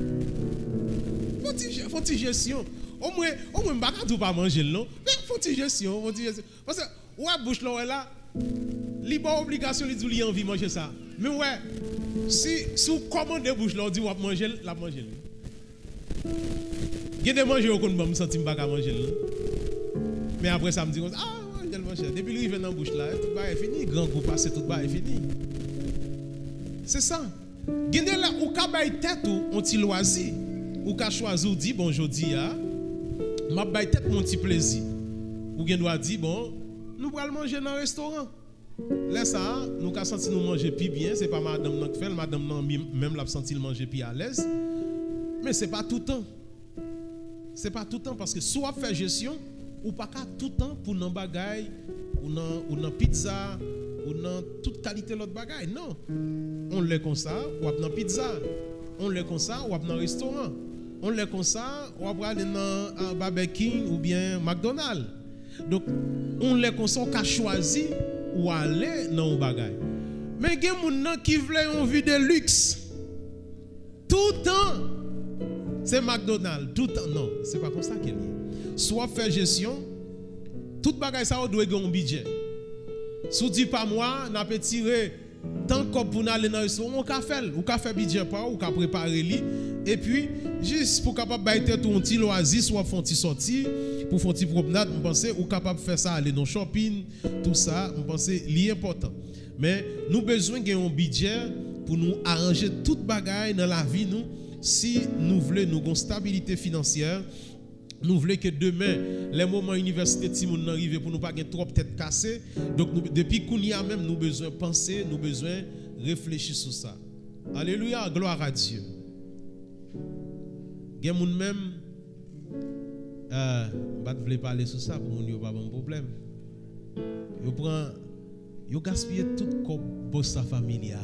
Faut-il gestion. Au moins pas tout pas manger non, mais faut-il gestion, parce que ouais bouche là libre obligation lui dit lui envie manger ça. Mais ouais si sous commande bouche là dit ou manger la manger. Il de manger au compte me sentir pas manger là. Mais après ça me dit ah manger manger depuis lui vient dans bouche là tout ba est fini grand groupe passer tout ba est fini. C'est ça. Gende là ou ka bay tête ou on ti loisir ou ka choisir dit bon jodi a m'a bay tête mon petit plaisir. Ou gen doit dire bon, nous allons manger dans un restaurant. Là ça, nous ka senti nous manger plus bien, c'est pas madame nan fait, madame nan même l'a senti manger plus à l'aise. Mais c'est pas tout le temps. C'est pas tout le temps parce que soit faire gestion ou pas tout le temps pour nan bagay ou nan pizza ou nan toute qualité l'autre bagay. Non. On l'est comme ça, ou dans pizza. On l'est comme ça, ou dans restaurant. On l'est comme ça, on va aller dans un barbecue ou bien McDonald's. Donc, on l'est comme ça, on a choisi ou aller dans un bagage. Mais il y a des gens qui veulent une vie de luxe. Tout le temps, c'est McDonald's. Tout le temps, non, c'est pas comme ça qu'il est. Soit faire gestion, tout bagage ça doit avoir un budget. Si vous dites pas moi, on peut tirer tant que pour aller dans le restaurant, on peut faire. On peut faire budget pas, on peut préparer lui. Et puis, juste pour capable bailler tout un petit loisir, soit faire un petit sortie, pour faire un petit promenade, on pense ou capable de faire ça, aller dans le shopping, tout ça, on pense c'est important. Mais nous avons besoin d'un budget pour nous arranger toute bagaille dans la vie, nous, si nous voulons nous une stabilité financière. Nous voulons que demain, les moments université de Simon arrivent pour nous pas avoir trop tête cassée. Donc, depuis qu'on y a même, nous besoin de penser, nous besoin de réfléchir sur ça. Alléluia, gloire à Dieu. Il y a des gens même, je ne parler sur ça pour nous, pas de problème. Ils gaspillent tout comme bossa familia.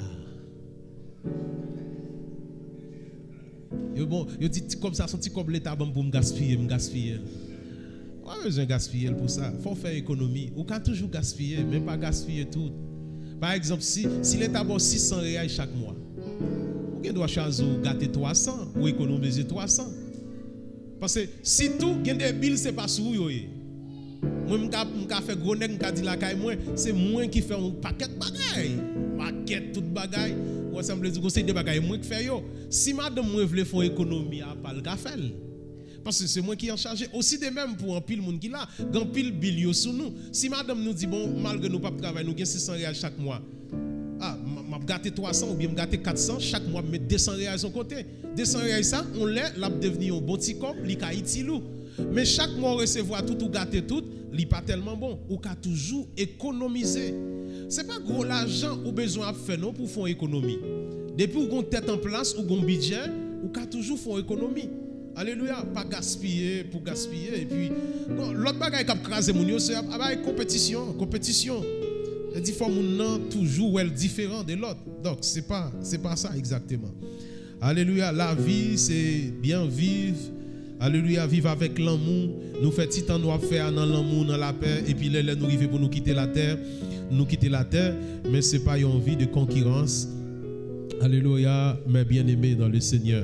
Yo dit comme ça, senti comme l'État pour me gaspiller. On a besoin de gaspiller pour ça. Il faut faire économie. Ou quand toujours gaspiller, même pas gaspiller tout. Par exemple, si l'État a 600 reais chaque mois, ou doit choisir gâter 300 ou économiser 300. Parce que si tout, il y a des billes, ce n'est pas sur vous. Moi, je fais gros nèg, je dis la caille, c'est moi qui fais un paquet de bagailles. Paquet tout bagaille. Ou ça me dit que c'est des bagailles moi qui fais yo. Si madame moi veut faire économie à pas le faire. Parce que c'est moi qui en charge aussi de même pour un pile monde qui là, grand pile bilio sous nous. Si madame nous dit bon malgré nous pas travailler nous gain 600 reais chaque mois. Ah, m'a m'a gâté 300 ou bien m'a gâté 400, chaque mois me mettre 200 reais son côté. 200 reais ça, on l'a devenu un bon petit cop, li ka itilou. Mais chaque mois recevoir tout ou gâter tout, li pas tellement bon, ou ka toujours économiser. C'est pas gros l'argent ou besoin à faire non pour faire économie. Depuis ou gon tête en place ou gon budget, ou ka toujours faire économie. Alléluia, pas gaspiller pour gaspiller et puis l'autre bagaille qui a crasé mon yo c'est compétition. Il dit faut mon toujours différent de l'autre. Donc c'est pas ça exactement. Alléluia, la vie c'est bien vivre. Alléluia, vivre avec l'amour. Nous fait petit temps nous faire dans l'amour, dans la paix et puis là nous arriver pour nous quitter la terre, mais c'est pas une vie de concurrence. Alléluia, mes bien-aimés dans le Seigneur.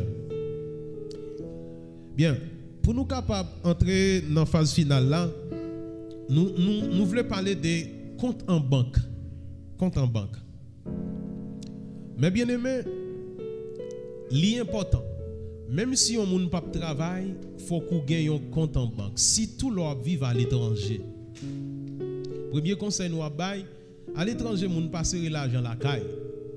Bien, pour nous capables d'entrer dans la phase finale là, nous voulons parler des comptes en banque. Compte en banque. Mais bien aimé, l'important, même si on n'a pas de travail, il faut qu'on gagne un compte en banque. Si tout le monde vit à l'étranger, premier conseil nous bail, à l'étranger, on ne passe l'argent la caille.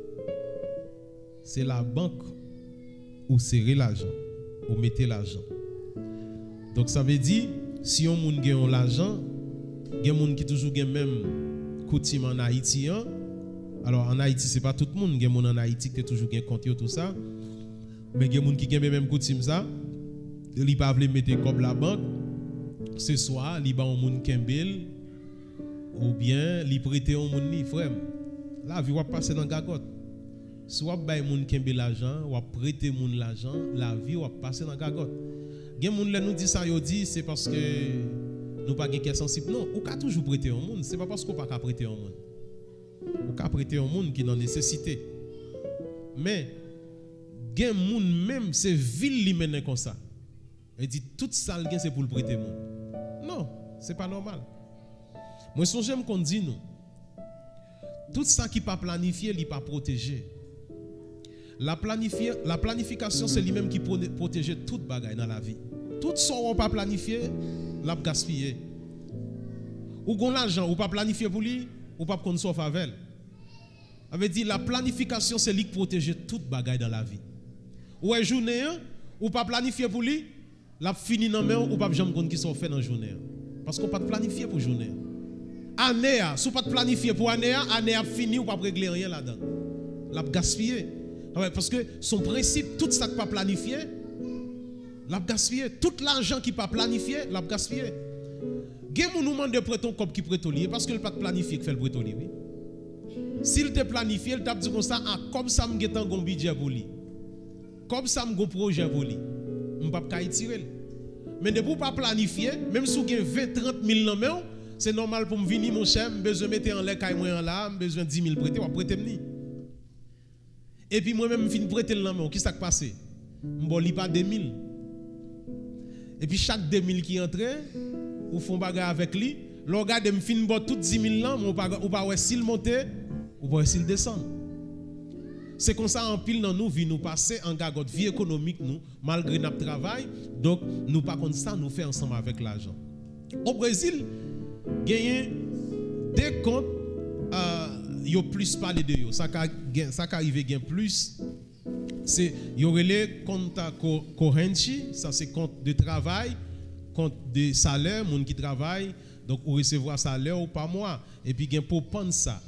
C'est la banque où serrer l'argent, où mettez l'argent. Donc ça veut dire, si on gagne l'argent, il y a des gens qui toujours gagne même coutume en Haïti. Alors en Haïti, ce n'est pas tout le monde. Il y a des gens en Haïti qui toujours gagne compte tout ça. Mais il y a des gens qui gagne même coutume ça. Ils ne peuvent pas mettre comme la banque. Ce soir, ils ont un kembel ou bien ils prêtent un monde frère. La vie va passer dans gagotte. Soit bay moun kembe l'argent, ou prêter moun l'argent, la vie va passer dans gagotte. Gen moun nous dit ça, yo dit c'est parce que nous pas gen sensible. Non, ou ka toujours prêter un monde, c'est pas parce qu'on pas prêter un monde. Ou ka prêter un monde qui dans nécessité. Mais gen moun même c'est ville li mène comme ça. Il dit tout ça gen c'est pour le prêter monde. Non, c'est pas normal. Moi songe qu'on dit nous. Tout ça qui pas planifié, li pas protégé. La planification, c'est lui-même qui protège toute bagaille dans la vie. Tout ce qu'on pas planifié, l'a gaspillé. Ou gon l'argent, ou pas planifié pour lui, ou pas qu'on soit avec. Ça veut dire la planification, c'est lui qui protège toute bagaille dans la vie. Ou est journée, ou pas planifié pour lui, l'a fini dans main, ou pas jamais qu'on qui soit fait dans la journée. Parce qu'on pas planifié pour journée. Année, si pas planifié pour année a fini, ou pas régler rien là-dedans. L'a gaspillé. Ouais, parce que son principe, tout ça qui pas planifié, l'a gaspillé. Tout l'argent qui pas planifié, l'a gaspillé. Gen moun nous demande de prêter un cop qui prête lié parce que le pas planifié qui fait le prêter lié, oui. S'il te planifié, il t'a dit comme ça, ah, comme ça me getan gon budget pour lui. Comme ça me gon projet pour lui. On pas ka tirer. Mais de pour pas planifier, même si vous avez 20-30 000 dans main, c'est normal pour me venir mon cher, me besoin mettre en l'air kay moi en là, me besoin 10 000 prêter, ou prêter me. Et puis moi-même, je prêter le nom. Qu'est-ce qui s'est passé? Je ne lis pas 2000. Et puis chaque 2000 qui entre, ou font bagarre avec lui, le regarde, je fin tout 10 000 là, ou pas s'il monte, ou pas s'il descend. C'est comme ça, en pile dans nous, vie nous passer en gagotte, vie économique, nous, malgré notre travail. Donc, nous pas comme ça, nous faisons ensemble avec l'argent. Au Brésil, il y a des comptes. Yo plus parler de yo ça arrive gain plus c'est yo relé compte correnti ça c'est compte de travail compte de salaire moun qui travaille donc ou recevoir salaire ou par mois et puis gain pour prendre ça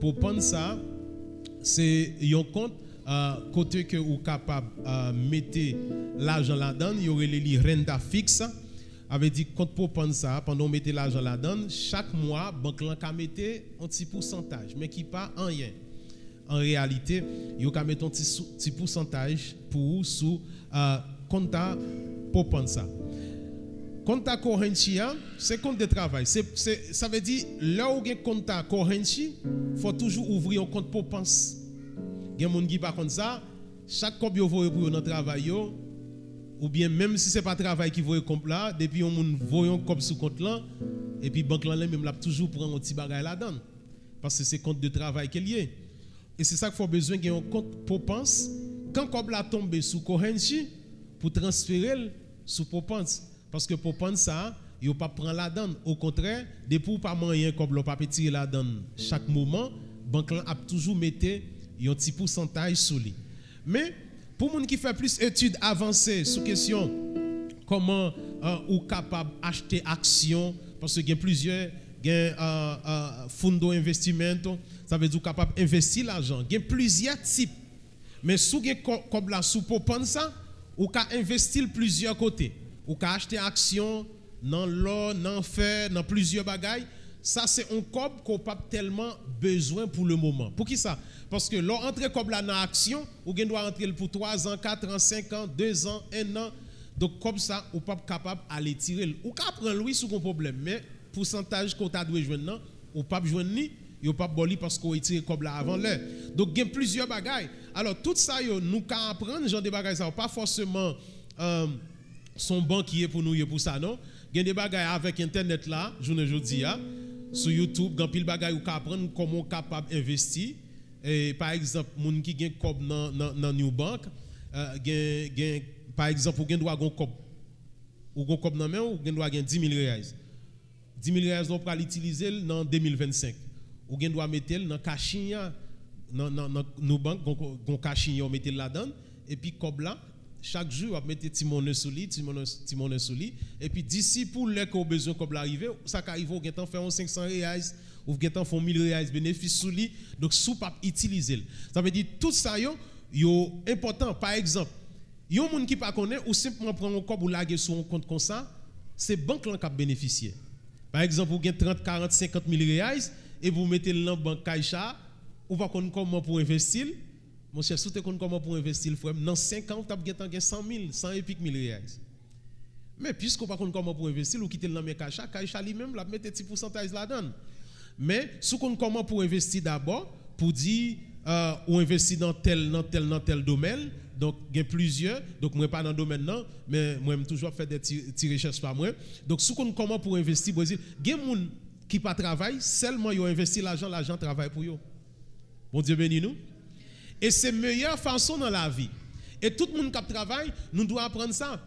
c'est un compte côté que ou capable mettre l'argent là-dedans yo relé li renda fixe avait dit compte pour prendre ça pendant on mettait l'argent là-dedans chaque mois banque là ka mettait un petit pourcentage mais qui pas en rien en réalité yo ka mettre un petit pourcentage pour sous compte pour prendre ça compte correntia c'est compte de travail ça veut dire là où gen compte correnti faut toujours ouvrir un compte pour penser gen moun qui pas comme ça chaque compte yo voye pour dans travail yo ou bien même si c'est pas travail qui voye compte là depuis on voyon comme sous compte là et puis banque là même là toujours prendre un petit bagage là-dedans parce que c'est compte de travail qui est lié et c'est ça qu'il faut besoin qu'il y ait un compte pour pense quand comme là tombe sous currency pour transférer sous pour pense parce que pour pense ça il pas prendre là-dedans au contraire depuis pas moyen comme l'on pas tirer là-dedans chaque moment banque là a toujours mettre un petit pourcentage sous lui. Mais pour les gens qui font plus d'études avancées sur question comment ou capable d'acheter actions, parce qu'il y a plusieurs fonds d'investissement, ça veut dire capable d'investir l'argent. Il y a plusieurs types. Mais si vous avez comme la soupe pour prendre ça, vous pouvez investir plusieurs côtés. Vous pouvez acheter actions dans l'or, dans le fer, dans plusieurs bagailles. Ça, c'est un cob qu'on n'a pas tellement besoin pour le moment. Pour qui ça? Parce que l'on entre comme là dans l'action, vous doit entrer pour 3 ans, 4 ans, 5 ans, 2 ans, 1 an. Donc, comme ça, vous n'êtes pas capable d'aller tirer. Vous pouvez prendre lui sur un problème. Mais, pourcentage qu'on a dû joindre, vous n'êtes pas joindre ni, vous pas boli parce qu'on a tiré comme là avant l'heure. Donc, il y a plusieurs bagailles. Alors, tout ça, nous pouvons apprendre, genre des bagailles, ça pas forcément son banquier pour nous, pour ça, non? Il y a des bagailles avec Internet là, je ne dis pas. Sur YouTube, il y a des bagailles où on peut apprendre comment on est capable d'investir. Par exemple, les gens qui ont un dans New Bank, par exemple, vous avez un cob. Ou un cob dans main, ou vous avez 10 000 reais. 10 000 reais, on peut l'utiliser en 2025. Ou vous mettre dans le cachet, dans New Bank, dans cachet, on met là-dedans. Et puis, cob là, chaque jour, on met petit monnaie sous lui, petit monnaie sous lui. Et puis, d'ici pour les qui ont besoin comme l'arrivée, ça arrive, vous avez fait 500 reais, ou vous avez fait 1000 reais bénéfice sous lui. Donc, sous pas utiliser. Ça veut dire tout ça, est important. Par exemple, il y a des gens qui ne connaissent pas ou simplement prendre un cob ou laguer sur un compte comme ça, c'est banque qui a bénéficié. Par exemple, vous avez 30, 40, 50 000 reais et vous mettez dans la banque Caixa, vous ne connaissez pas comment pour investir. Mon cher, si vous connaissez comment pour investir, dans 5 ans, vous avez 100 000, 100 et piques 1000 reais. Mais puisque vous ne connaissez pas comment pour investir, vous quittez le nom Caixa, Caixa lui-même, vous mettez un petit pourcentage là-dedans. Mais si vous connaissez comment pour investir d'abord, pour dire, ou investir dans tel domaine, donc il y a plusieurs, donc moi pas dans le domaine non, mais moi j'aime toujours faire des petites recherches par moi. Donc si vous connaissez comment pour investir au Brésil, il y a des gens qui ne travaillent pas, seulement ils ont investi l'argent travaille pour eux. Bon Dieu bénis nous. Et c'est la meilleure façon dans la vie. Et tout le monde qui travaille, nous devons apprendre ça.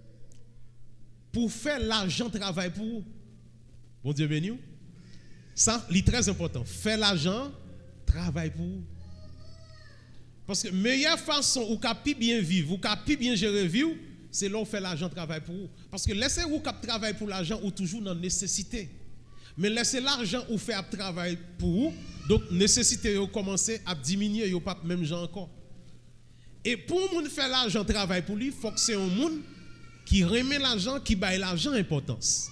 Pour faire l'argent travaille pour vous. Bon Dieu béni. Ça, c'est très important. Faire l'argent travaille pour vous. Parce que la meilleure façon où vous bien vivre, où vous bien gérer vie, c'est là où faire l'argent travaille pour vous. Parce que laissez vous travailler pour l'argent ou toujours dans la nécessité. Mais laissez l'argent ou faire travail pour vous, donc nécessité de commencer à diminuer, vous pas même gens encore. Et pour moun faire l'argent travail pour lui, il faut que c'est un monde qui remet l'argent, qui baille l'argent importance.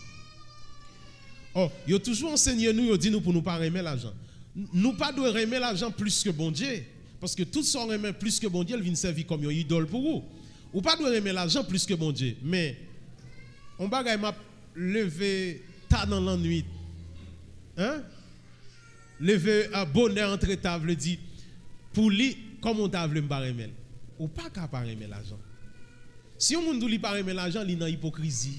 Oh, il a toujours enseigné nous, il dit nous pour nous pas remettre l'argent. Nous pas devons remettre l'argent plus que bon Dieu. Parce que tout ça remet plus que bon Dieu, il vient servir comme une idole pour vous. Ou pas devons remettre l'argent plus que bon Dieu. Mais, on bagaille m'a levé tard dans la nuit. Hein? Levé à bonheur entre table, dit, pour lui, comment on t'a voulu me remettre? Ou pas capable de remettre l'argent. Si on ne dit pas remettre l'argent, il est dans l'hypocrisie.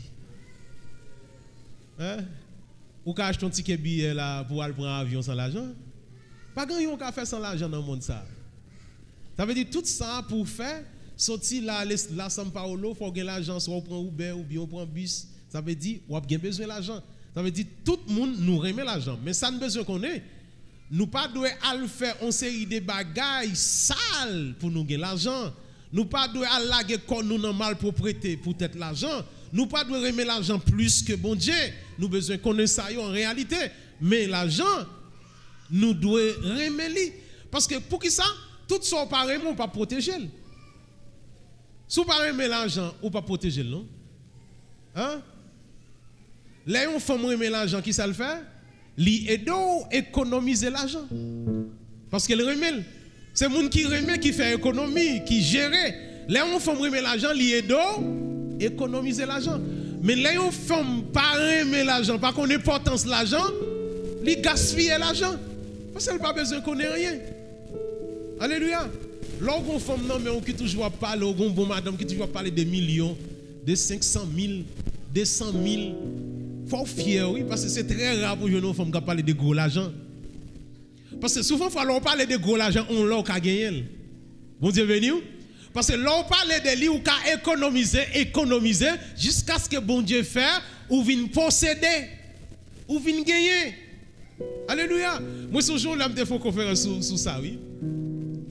Hein? Ou qu'à acheter un ticket billet là pour aller prendre un avion sans l'argent? Pas grand yon ka faire sans l'argent dans le monde ça. Ça veut dire tout ça pour faire sortir là São Paulo, faut gagner l'argent, soit on prend Uber ou bien on prend bus. Ça veut dire on a bien besoin de l'argent. Ça veut dire tout le monde nous remet l'argent, mais ça ne besoin qu'on ait. Nous pas doit aller faire une série de bagailles sales pour nous gagner l'argent. Nous pas doit aller laguer comme nous dans mal propriété pour être l'argent. Nous pas doit remettre l'argent plus que bon Dieu. Nous besoin connaître ça en réalité, mais l'argent nous devons remettre. Parce que pour qui ça, tout ça pas remettre, on pas protéger. Si on pas remettre l'argent, on pas protéger non? Hein? Là on fait remettre l'argent, qui ça le fait? Li aide économiser l'argent. Parce que le remet, c'est le monde qui remet, qui fait économie, qui gère. Là on fait remettre l'argent, li aide économiser l'argent. Mais là on fait pas remettre l'argent, pas qu'on importance l'argent, li gaspille l'argent. Parce qu'elle n'a pas besoin qu'on ait rien. Alléluia. Lorsqu'on femme non mais on qui toujours parler, on bon madame qui toujours parler de millions, de 500 000, de 100 000. Faut fier oui parce que c'est très rare pour une femme qui parler de gros l'argent. Parce que souvent quand on parle de gros l'argent, on l'a qu'à gagner. Bon Dieu béni. Parce que l'on parle de lui ou qu'à économiser jusqu'à ce que bon Dieu fasse ou vienne posséder ou vienne gagner. Alléluia. Moi, ce jour-là, je fais une conférence sur ça, oui.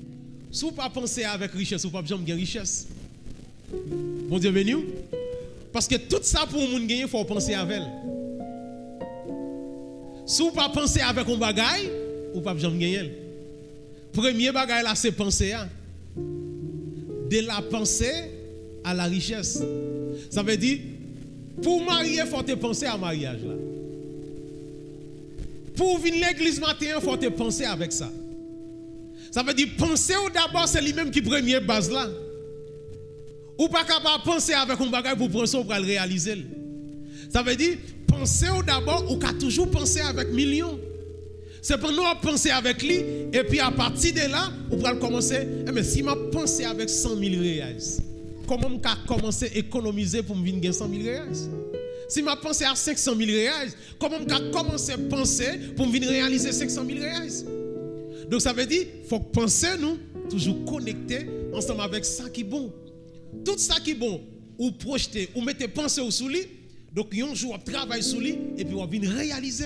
Si vous ne pensez pas avec richesse, vous ne pouvez jamais gagner richesse. Bon Dieu béni. Parce que tout ça pour vous gagner, il faut penser avec elle. Si vous ne pensez pas avec un bagage, vous ne pouvez jamais gagner. Premier bagage là, c'est penser. De la pensée à la richesse. Ça veut dire, pour marier, il faut te penser à mariage là. Pour venir à l'église matin, il faut te penser avec ça. Ça veut dire, penser d'abord, c'est lui-même qui première base là. Ou pas capable de penser avec un bagage pour prendre ça pour le réaliser. Ça veut dire, penser d'abord, ou qu'à toujours penser avec millions. C'est pour nous penser avec lui, et puis à partir de là, on va commencer. Mais si je pense avec 100 000 reais, comment je vais commencer à économiser pour me gagner 100 000 reais? Si je pense à 500 000 reais, comment je vais commencer à penser pour me réaliser 500 000 reais? Donc ça veut dire, il faut penser nous, toujours connecter ensemble avec ça qui est bon. Tout ça qui est bon, ou projeter, ou mettre penser sous lui, donc un jour on travaille sous lui, et puis on va réaliser.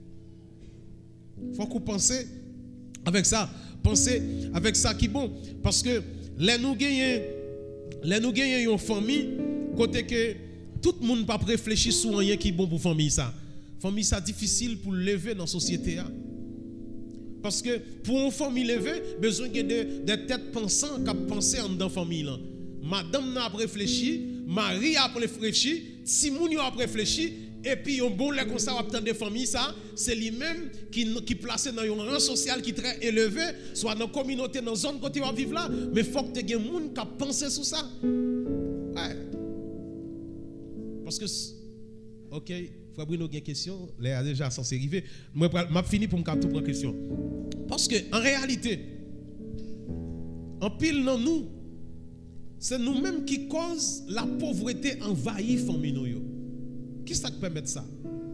Il faut qu'on pense avec ça. Pensez avec ça qui est bon. Parce que les nous gagnons une famille, côté que tout le monde n'a pas réfléchi sur rien qui est bon pour la famille. La famille, c'est difficile pour lever dans la société. Parce que pour une famille levée, besoin de têtes pensantes qui pensent dans la famille. Madame n'a pas réfléchi, Marie a réfléchi, Simon a réfléchi. Et puis, un bon lait comme ça, on des familles, ça, c'est lui-même qui placé dans un rang social qui est très élevé, soit dans la communauté, dans la zone côté où on vit là. Mais il faut que tu aies des gens qui pensent sur ça. Ouais. Parce que, ok, Frère Bruno, il y a une question, là, déjà censé arriver. Moi, je finis pour me capter pour une question. Parce que, en réalité, en pile dans nous, c'est nous-mêmes qui causent la pauvreté envahie la famille. Qui ça qui permet ça?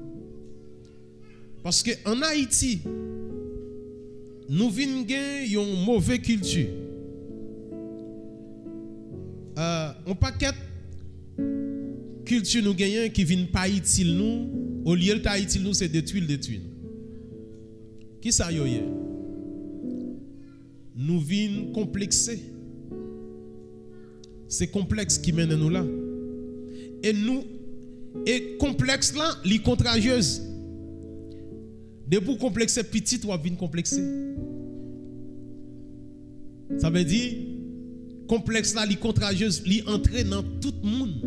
Parce qu'en Haïti, nous venons gagner une mauvaise culture. On paquet culture nous gagnons qui viennent pas utile nous, au lieu de utile nous, c'est détruire. Qui ça y est? Nous venons complexer. C'est complexe qui mène nous là. Et complexe là, li contragieuse. De pour complexer petit, tu vas venir complexer. Ça veut dire, complexe là, li contragieuse, li entrer dans tout le monde.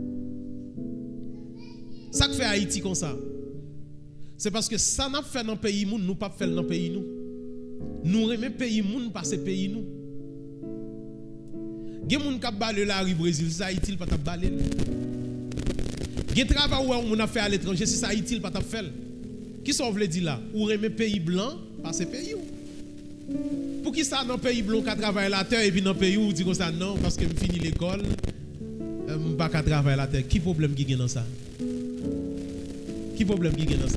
Ça que fait Haïti comme ça. C'est parce que ça n'a pas fait dans le pays, nous pas fait dans le pays. Nous remet pays, pas ce pays. Nous. Il y a des gens qui ont balé la rue Brésil, c'est Haïti, pas balé. Il y a des travail où on a fait à l'étranger, c'est Haïti, pas fait. Qui ça veut dire là? Ou remet pays blanc, pas ce pays. Pour qui ça dans le pays blanc qui travaille la terre et puis dans le pays où on dit comme ça non, parce que je finis l'école, je ne peux pas travailler la terre. Qui problème qui est dans ça? Qui problème qui est dans ça?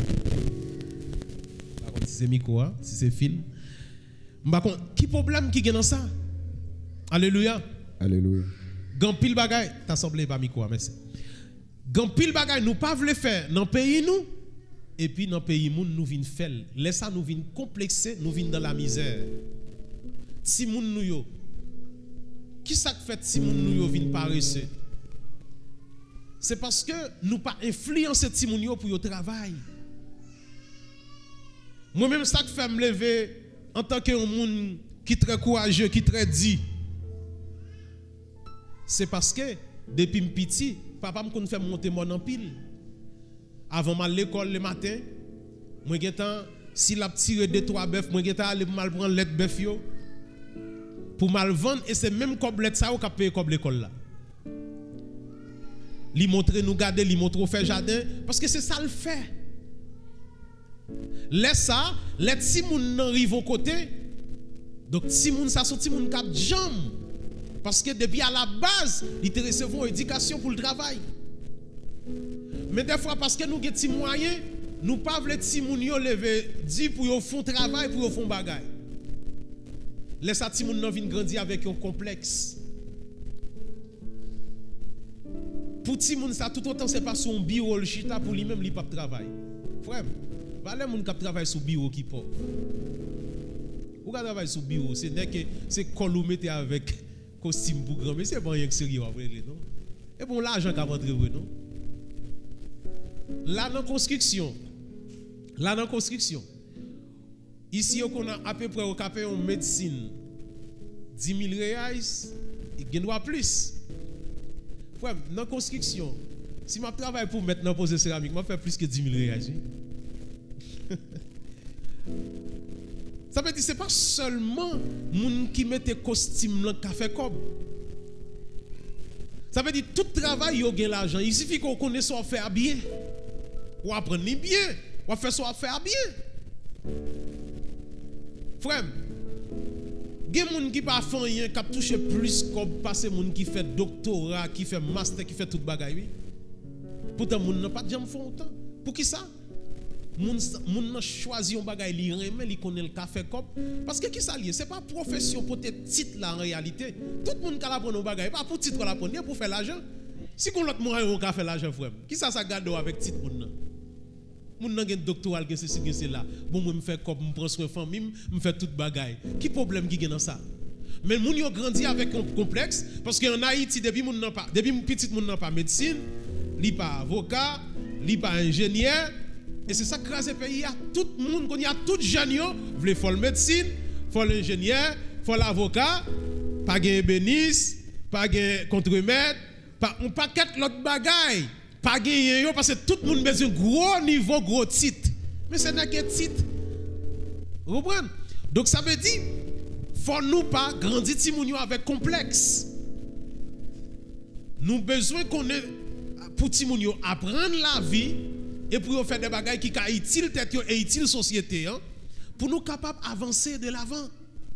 Si c'est micro, si c'est fil. Qui problème qui est dans ça? Alléluia. Alléluia. Gampil bagay, t'as semblé pas micro, merci. Gampil bagay, nous pas voulons faire dans le pays nous, et puis dans le pays nous vinn faire. Laisse ça nous vinn complexer, nous vinn dans la misère. Si moun nou yo, qui ça fait si moun nou yo vinn paresseux? C'est parce que nous pas influencer ti moun yo pour yo travail. Moi même ça que fait me lever en tant que un monde qui très courageux, qui très dit. C'est parce que depuis petit, papa me fait monter mon en pile. Avant mal l'école le matin, moi getan si la tiré 2-3 bœufs, moi getan aller mal prendre let bœuf yo pour mal vendre et c'est même comme let ça ou qu'a payer comme l'école là. Li montrer nous garder, li montrer faire jardin parce que c'est ça le fait. Laisse ça, let si moun nan rive au côté. Donc si moun ça sorti moun cap jambe. Parce que depuis à la base, ils te recevront éducation pour le travail. Mais des fois, parce que nous avons des moyens, nous ne pouvons pas les moun yo lever 10 pour yo font travail, pour yo font bagay. Laisse ça ti moun nan vin grandir avec un complexe. Pour ti moun ça tout autant c'est pas son bureau le chita pour lui-même li pas travail. Frère, valè moun k'ap travail sur bureau qui pauvre. Ou ka travail sur bureau, c'est col ou mettez avec costume pour grand, mais c'est bon rien que sérieux après non. Et bon l'argent qu'a rentré non. Là dans construction. Ici on a à peu près au capé en médecine 10 000 reais, il gagne plus. Frère, dans construction, si je travaille pour maintenant poser céramique, je fais plus que 10 000 reais. Ça veut dire que ce n'est pas seulement les gens qui mettent des costumes dans le café comme. Ça veut dire que tout travail, il y a l'argent. Il suffit qu'on connaisse soit faire bien. Ou apprendre bien. Ou faire soit faire bien. Frère, il y a des gens qui ne font rien, qui touchent plus comme passer des gens qui font doctorat, qui font master, qui font tout le bagage. Pourtant, les gens n'ont pas de gens font autant. Pour qui ça? Les gens choisissent un bagage, ils connaissent le café comme. Parce que qui ça lié? Ce n'est pas profession pour tes titres là en réalité. Tout le monde qui a appris un bagage, pas pour titre qu'on apprend, ni pour faire l'argent. Si on l'autre moyen on fait l'argent, frère, qui ça garde avec titre pour nous? Moun nan gen doctoral gen ceci gen cela. Bon moi me faire comme me prendre soin famille, me faire tout bagaille. Qui problème qui gen dans ça? Mais moun yo grandi avec un complexe parce que en Haïti depuis petit moun nan pas médecine, li pas avocat, li pas ingénieur et c'est ça qui crase pays a tout monde qu'on y a tout jeune yo veut faire médecine, faire l'ingénieur, faire l'avocat, pas gen ébéniste, pas gen contremaître, pas on paquet l'autre bagaille. Pas gagner parce que tout le monde a besoin de gros niveau, gros titre. Mais ce n'est qu'un titre. Vous comprenez? Donc ça veut dire, faut nous pas grandir Timounio avec complexe. Nous besoin qu'on ait pour Timounio apprendre la vie et pour faire des bagages qui sont utiles tête et utiles société pour nous capables d'avancer de l'avant.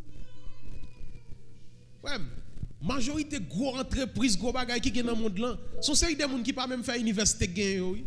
Ouais. Majorité gros entreprises, gros bagages qui sont dans le monde là, sont des gens qui ne peuvent même faire université gain oui.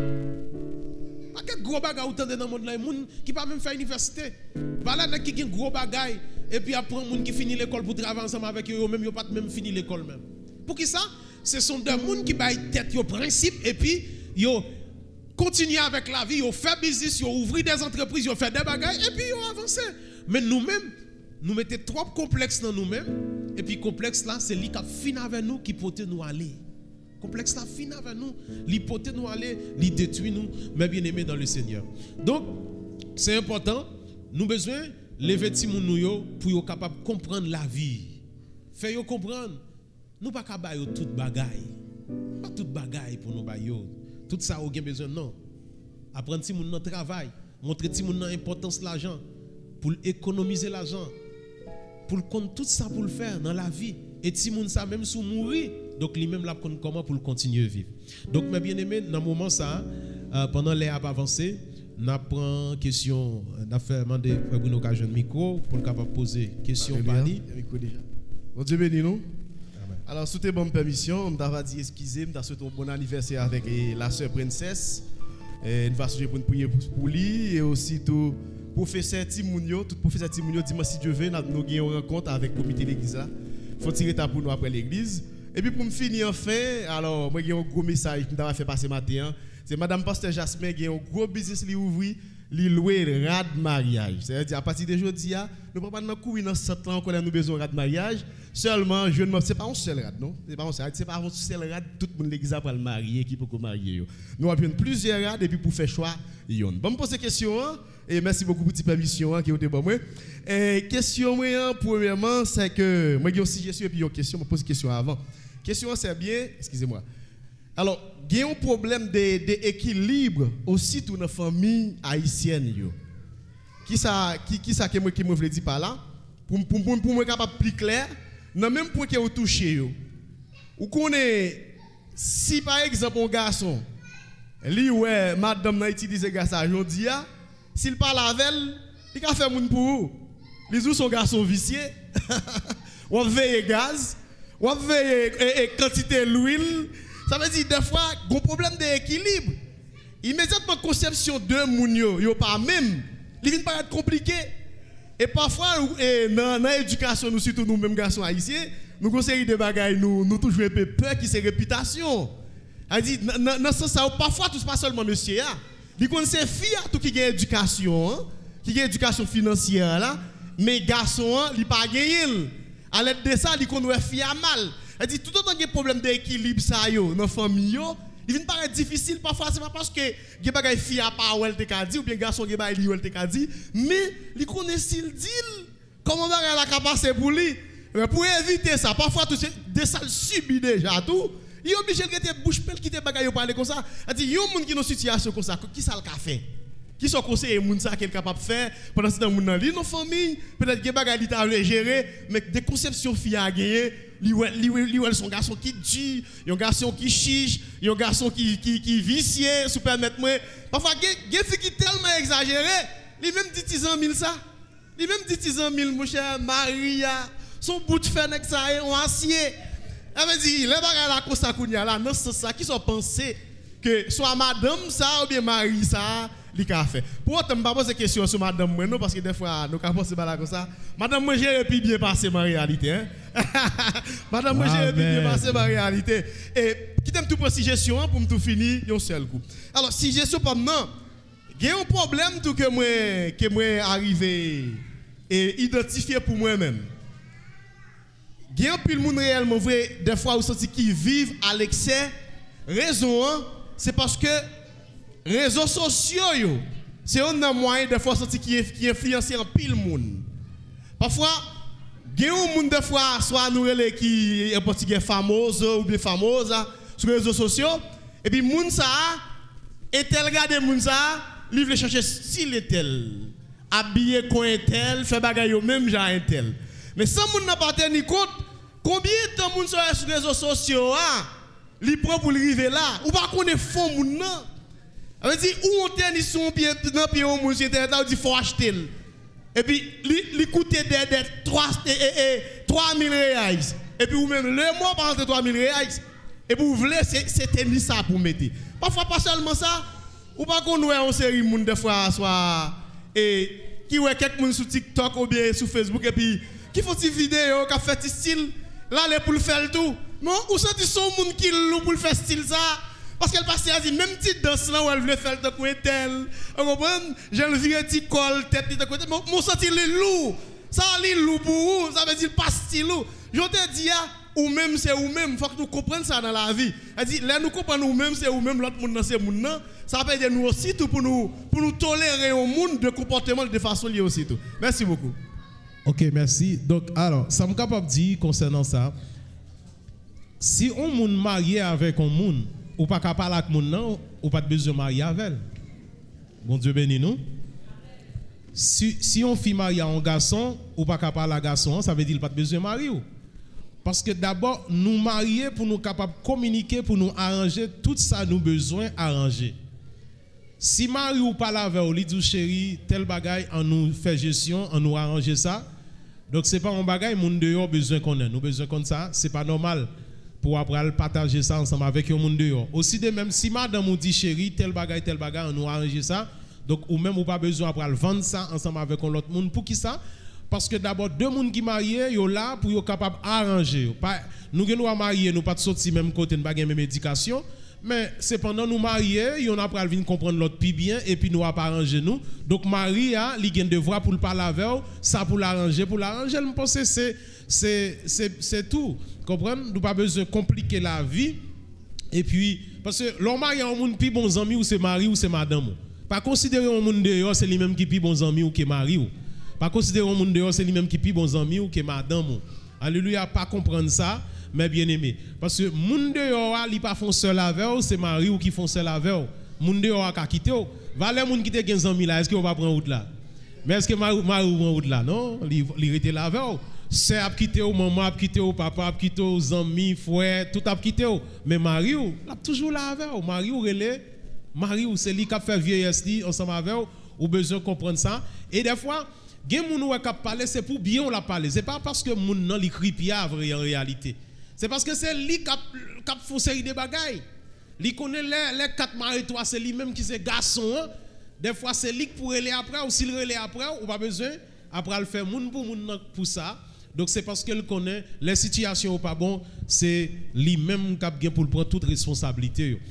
Pas que gros bagages autant dans le monde là, des gens qui ne peuvent même faire université. Voilà qui ont gros bagages et puis après des gens qui finissent l'école pour travailler ensemble avec eux, même ils pas même fini l'école même. Pour qui ça? Ce sont des gens qui baillent tête au principe et puis ils continuent avec la vie, ils font business, ils ouvrent des entreprises, ils font des bagages et puis ils avancent. Mais nous-mêmes, nous mettons trop complexe dans nous-mêmes. Et puis complexe là, c'est lui qui fin avec nous qui peut nous aller. Complexe là fin avec nous, lui peut nous aller, lui détruit nous, mais bien aimé dans le Seigneur. Donc c'est important, nous besoin lever ti moun nou yo pour yo capable comprendre la vie. Faire yo comprendre, nous pas ka ba yo tout bagaille. Pas tout bagaille pour nous ba yo. Tout ça ou gen besoin non. Apprendre ti moun nan travail, montrer ti moun nan importance l'argent pour économiser l'argent. Pour le compte tout ça pour le faire dans la vie et si moun ça même sous mourir donc lui-même là comment pour le continuer à vivre. Donc mes bien-aimés dans le moment ça pendant les ap avancer n'a prend question n'a fait demander frère Bruno occasion de micro pour le capable poser question par lui micro déjà. Bon Dieu béni nous. Alors sous tes bonnes permissions, on t'a dit excusez, on t'a souhaité un bon anniversaire avec la sœur princesse et une façon pour prier pour lui et aussi tout professeur Timounio, tout professeur Timounio dimanche si Dieu veut, nous avons une rencontre avec le comité de l'église là. Faut tirer ta pour nous après l'église. Et puis pour me finir enfin, alors moi j'ai un gros message que m'avait fait passer matin, c'est madame pasteur Jasmin qui a un gros business li ouvri, li louer rad mariage. C'est-à-dire à partir de aujourd'hui, nous ne pouvons pas courir dans 7 ans qu'on a nous besoin de rad mariage. Seulement jeune c'est pas un seul rad non, c'est pas un seul rad, c'est pas un seul rad tout le monde l'église pour le marier qui peut marier. Nous avons plusieurs rad et puis pour faire choix yon. Bon me poser question et merci beaucoup pour cette permission qui était bon moi. Question moi premièrement c'est que moi j'ai aussi je suis et puis une question me pose une question avant. Question c'est bien, excusez-moi. Alors, il y a un problème d'équilibre aussi dans la famille haïtienne yo. Qui ça que moi qui me veut dire par là pour moi capable plus clair, dans même point que vous touchez yo. Ou connaît si par exemple un garçon lui ouais madame n'a utilisé garçon aujourd'hui s'il parle avec elle, il va faire moun pour vous. Les autres sont garçons vicieux. On veille gaz, on veille quantité d'huile. Ça veut dire des fois un problème d'équilibre. Immédiatement conception de moun yo pas même, il vient pas être compliqué. Et parfois dans l'éducation nous surtout nous mêmes garçons haïtiens, nous conseillons des bagages nous toujours un peu peur qui c'est réputation. A dit dans ce sens parfois tout pas seulement monsieur il connaît fille tout qui a éducation qui a éducation financière là mais garçon il pas gagné. À l'aide de ça, il connaît fille à mal. Elle dit tout autant qu'il y a problème d'équilibre ça yo dans famille yo, il vient paraître difficile parfois c'est pas parce que il y a fille à pas ou elle te dit ou bien garçon qui ba li ou elle te dit, mais il connaît s'il dit comment va la capacité pour lui. Mais pour éviter ça, parfois tout de ça subit déjà tout. Il est obligé de rester bouche pleine quitter bagaille parler comme ça. Elle dit yo monde qui dans situation comme ça, qui ça le fait? Qui sont conseillers moun ça qu'elle capable de faire pendant ce temps moun nan li nos famille peut-être que bagay li ta gérer mais des conceptions filles à gagner li son garçon qui dit un garçon qui chiche un garçon qui vicieux sous permettre moi parfois gen fille qui tellement exagéré li même dit 10 ans 1000 ça li même dit 10 ans 1000 mon cher Maria son bout de fer nek ça on acier elle veut dire les bagay la comme ça kounya là non c'est ça qui sont pensés que soit madame ça ou bien Marie ça li ka fait. Pour autant, je ne vais pas poser question sur madame moi non parce que des fois nous avons pensé comme ça. Madame moi j'ai puis bien passé ma réalité hein. Madame moi j'ai puis bien passé ma réalité et qui t'aime tout pour suggestion pour me tout finir un seul coup. Alors suggestion pas maintenant. Il y a un problème tout que moi arrivé et identifier pour moi-même. Il y a un pile monde réellement vrai des fois où senti qui vivent à l'excès raison c'est parce que réseaux sociaux, c'est un moyen de fois qui influence en pile monde. Parfois, il y a un monde de fois, soit nous qui est portugais fameuse ou bien fameuse sur les réseaux sociaux, et puis monde ça, et tel regarde monde ça, il veut chercher style et tel, habillé comme un tel, fait bagaille au même genre un tel. Mais sans monde n'a pas tenu compte, combien de temps monde sur les réseaux sociaux, il prend pour arriver là, ou pas qu'on est fond monde non. On dit où on tennis son pied dans pied au monde sur internet on dit faut acheter et puis il coûte des 3000 reais et puis ou même le mois par entre 3000 reais et puis vous voulez c'est tennis ça pour mettre parfois pas seulement ça ou pas qu'on voit en série monde des fois soit et qui voit quelques monde sur TikTok ou bien sur Facebook et puis qui font des vidéos qui fait style là les pour le faire tout non ou ça dit son monde qui loue pour le faire style ça. Parce qu'elle passe à dire, même petite danse là où elle voulait faire le coin tel. Vous comprenez? J'ai le viré petit col, tête de côté. Mon senti les loups. Ça, les loups pour vous. Ça veut dire pas style. Je te dis, ou même c'est ou même. Il faut que nous comprenions ça dans la vie. Elle dit, là nous comprenons ou même c'est ou même, l'autre monde c'est monde. Ça veut dire nous aussi tout pour nous tolérer au monde de comportement de façon liée aussi tout. Merci beaucoup. Ok, merci. Donc, alors, ça me capable de dire concernant ça. Si on monde marié avec un monde, ou pas capable avec mon nom, ou pas besoin de marier avec elle. Bon Dieu béni nous. Si on fille mariée à un garçon, ou pas capable à un garçon, ça veut dire pas besoin de marier. Parce que d'abord, nous marier pour nous capables de communiquer, pour nous arranger tout ça nous besoin arranger. Si mari ou pas la veille, lui dit chérie, tel bagaille, on nous fait gestion, on nous arrange ça. Donc c'est pas un bagaille, moun dehors besoin qu'on ait. Nous besoin comme ça, c'est pas normal. Pour après partager ça ensemble avec un monde dehors. Aussi de même si madame nous dit chérie tel bagaille on nous arrange ça donc ou même ou pas besoin après vendre ça ensemble avec un autre monde pour qui ça parce que d'abord deux monde qui mariés yo là pour yo capable arranger pas nous que nous mariés nous pas sortir même côté nous pas même éducation mais cependant nous mariés on après venir comprendre l'autre plus bien et puis nous a pas arranger nous donc mari a li gen devoir pour le parler avec ça pour l'arranger je pense c'est tout. Comprenez? Nous pas besoin de compliquer la vie. Et puis, parce que l'homme marié a un monde plus bon ami ou c'est mari ou c'est madame. Pas considérer un monde dehors, c'est lui-même qui plus bon ami ou qui est mari. Pas considérer un monde dehors, c'est lui-même qui plus bon ami ou qui est madame. Alléluia, pas comprendre ça, mais bien aimé. Parce que monde dehors, il pas font seul avec, c'est mari ou qui font seul avec. Monde dehors a quitté. Valait monde qui te 15 ans là, est-ce qu'on va prendre route là? Mais est-ce que mari prend route là? Non, il était là avec. C'est à quitter au maman, à quitter au papa, à quitter aux amis, frères, tout à quitter. Mais Mario, là toujours là avec. Mario relais, Mario c'est lui qui a fait vieillesse ensemble avec ou besoin de comprendre ça. Et des fois, gen moun ou qui parler c'est pour bien on la parler. C'est pas parce que moun nan li kripia en réalité. C'est parce que c'est lui qui a fait série de bagailles. Li connaît les quatre maris toi c'est lui même qui c'est garçon. Des fois c'est lui qui pour relais après ou s'il relais après ou pas besoin après le faire moun pour ça. Donc c'est parce qu'elle connaît les situations pas bon, c'est lui-même qui a bien pour prendre toute responsabilité.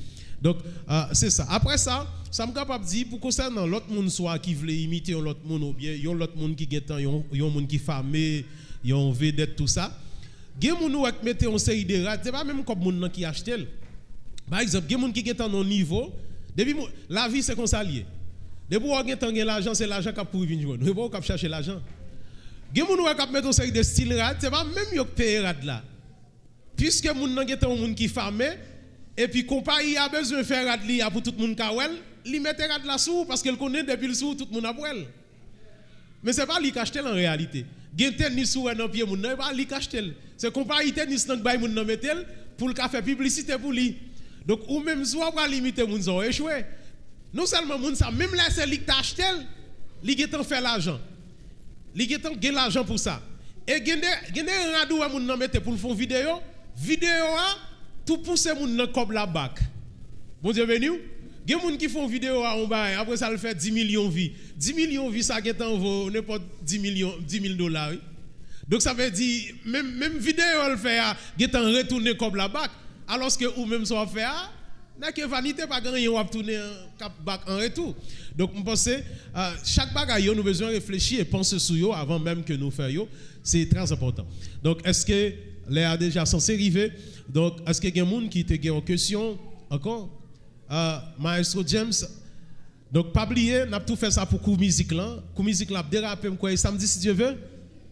Donc, c'est ça. Après ça, ça me capable de dire, pour concernant l'autre monde soit qui veut imiter l'autre monde ou bien, yon l'autre monde qui est yon monde qui famé, yon vedette, tout ça. Gen moun ou ak mette on série de rad, c'est pas même comme moun qui achète. Par exemple, gen moun qui est en niveau, depuis la vie c'est comme ça lié. Depuis ou gen l'argent, c'est l'argent qui pour venir joindre. Ou pas qui chercher l'argent. Gen moun ou ak mette on série de style rad, c'est pas même yo payer rad là. Puisque moun nan gen moun qui famé et puis compagnie a besoin de faire rad li pour tout le monde kawel, li mette rad la sou parce qu'elle connaît depuis le sou tout le monde a elle. Mais c'est pas li k'achète en réalité. Gen tennis sou nan pied moun nan pas li k'achète. C'est compagnie tennis nan bay moun nan mettel pour le faire publicité pour lui. Donc ou même soit pas limiter moun ont échoué. Non seulement moun ça même là c'est li t'a acheté, li gen fait l'argent. Li gen l'argent pour ça. Et gen radou moun nan mette pour le fond vidéo a tout pousser moun nan comme la bac. Bon Dieu venu. Gen moun qui font vidéo en bas après ça le fait 10 millions de vies. 10 millions de vies ça get en vaut n'importe 10 000 dollars. Oui. Donc ça veut dire même vidéo le fait get en retourner comme la bac alors que ou même soit fait n'a que vanité pas gagner ou tourner cap bac en retour. Donc on pense chaque bagaille nous besoin réfléchir et penser sur yo avant même que nous fassions, c'est très important. Donc est-ce que les a déjà censé arriver? Donc est-ce que y a des gens qui te ont une question encore? Maestro James, donc pas oublier, n'a tout fait ça pour coup musique là. Coup musique là déraper quoi samedi si Dieu veut.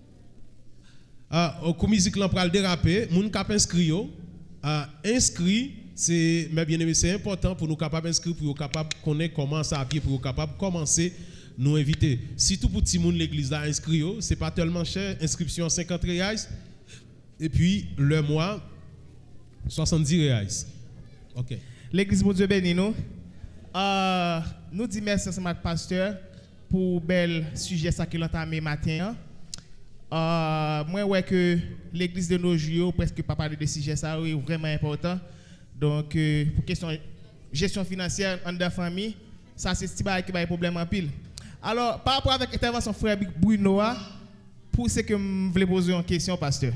Au coup musique là pour déraper, moun cap inscrit inscrit, c'est mais bien aimé, c'est important pour nous capable inscrire pour capable connaître comment ça à pied pour capable commencer nous inviter. Si tout petit monde l'église là inscrit, c'est pas tellement cher, inscription 50 reais et puis le mois 70 reais. OK. L'église, bon Dieu béni nous. Nous disons merci à notre pasteur pour bel sujet ça qu'il a entamé matin. Moi, ouais que l'église de nos jours, presque pas parler de sujet ça, est vraiment important. Donc, pour question gestion financière en de famille, ça c'est ce qui va un problème en pile. Alors, par rapport avec l'intervention frère Bruno, pour ce que je voulais poser une question, pasteur.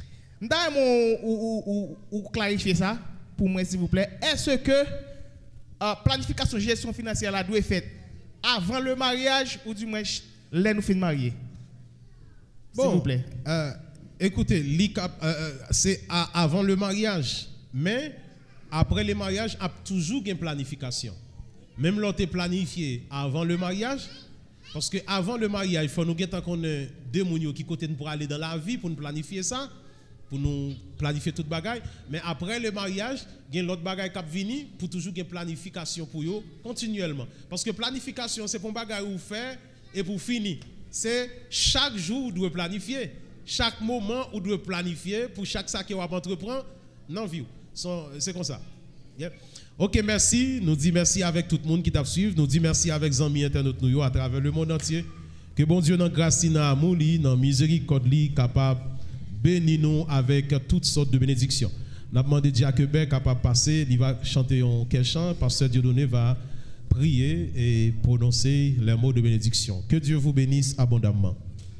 Ou clarifier ça pour moi, s'il vous plaît. Est-ce que planification gestion financière là doit être faite avant le mariage ou du moins là nous fin marier? S'il vous plaît. Écoutez, c'est avant le mariage, mais après le mariage, il y a toujours une planification. Même l'autre est planifié avant le mariage, parce que avant le mariage, il faut nous connaître deux mounios qui côté pour aller dans la vie pour nous planifier ça. Pour nous planifier toute bagaille, mais après le mariage, il y a l'autre bagaille qui vient pour toujours une planification pour eux continuellement. Parce que planification, c'est pour un bagaille où faire et pour finir. C'est chaque jour où doit planifier, chaque moment où doit planifier pour chaque ça qu'on va entreprendre dans la vie. C'est comme ça. Yeah. Ok, merci. Nous disons merci avec tout le monde qui t'a suivi. Nous disons merci avec les amis internautes nous à travers le monde entier. Que bon Dieu, dans grâce, dans amour, dans miséricorde, capable bénis nous avec toutes sortes de bénédictions. Nous avons demandé à Québec capable de passer, il va chanter un quel chant, Pasteur Dieudonné va prier et prononcer les mots de bénédiction. Que Dieu vous bénisse abondamment.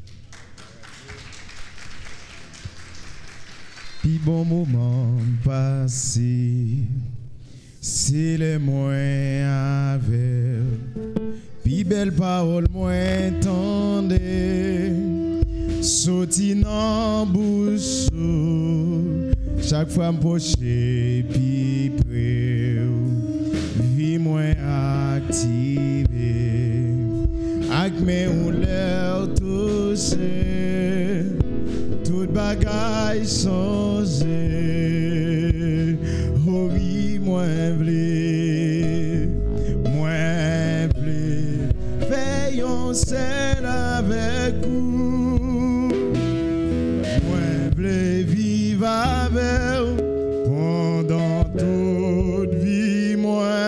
Puis bon moment passé, c'est les moins avec, puis belle parole moins tendez. Sauti dans bouche, chaque fois m'poché puis près, vie moins activée, avec mes rouleurs touchées, toute bagaille changée, oh oui moins blé, veillons seul avec vous. Pendant toute vie, moi,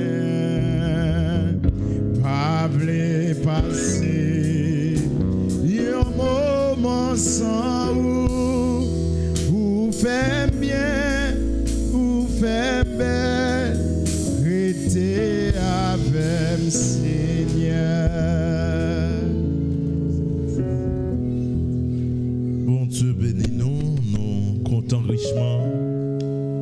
pas voulais passer un moment sans vous faites bien, vous faites belle, restez avec le Seigneur. Bon Dieu bénis nous, nous comptons richement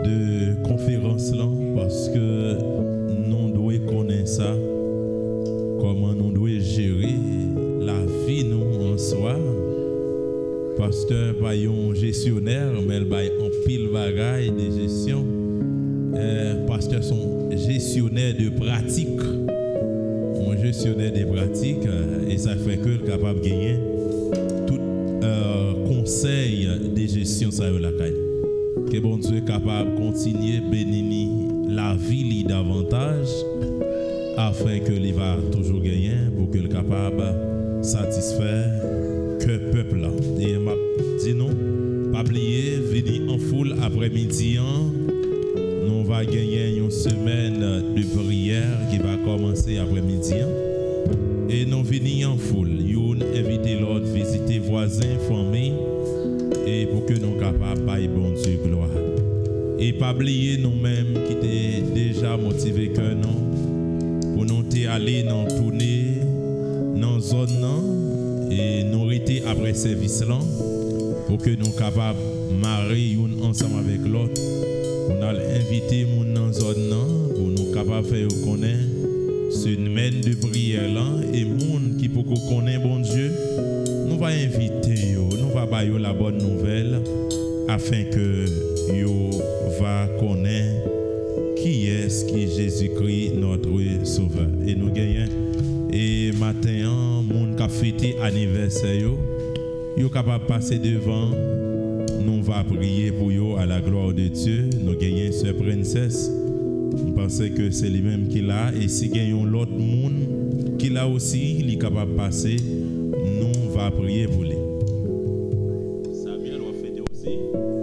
de conférence là parce que nous devons connaître ça, comment nous devons gérer la vie nous en soi. Pasteur pas un gestionnaire, mais il bail en pile bagaille de gestion. Pasteur sont gestionnaires de pratique. Mon gestionnaire de pratique et ça fait que le capable de gagner tout conseil de gestion ça la caille. Que bon Dieu est capable de continuer à bénir la vie davantage afin que il va toujours gagner pour que le capable satisfaire que peuple là. Et m'a dit non, pas oublier venir en foule après-midi. Nous va gagner une semaine de prière qui va commencer après-midi. Et nous venons en foule. Nous inviter l'autre visiter voisins, famille et pour que nous capables de bon Dieu gloire. Et pas oublier nous-mêmes qui étaient déjà motivés que nous pour nous aller dans tourner dans zone et nous rester après service là pour que nous capables marier ensemble avec l'autre. On a invité mon dans zone là pour nous capables faire connaître semaine de prière là et monde qui pour connaître bon Dieu, nous va inviter yo, nous va ba yo la bonne nouvelle afin que yo va connaître qui est Jésus-Christ notre sauveur. Et nous gagnons et matin monde qui fêté anniversaire yo capable passer devant. Nous va prier pour eux à la gloire de Dieu. Nous gagnons ce princesse. Nous pensons que c'est lui-même qui l'a. Et si gagnons l'autre monde qui l'a aussi, il est capable de passer, nous va prier pour lui. Samuel va fêter aussi.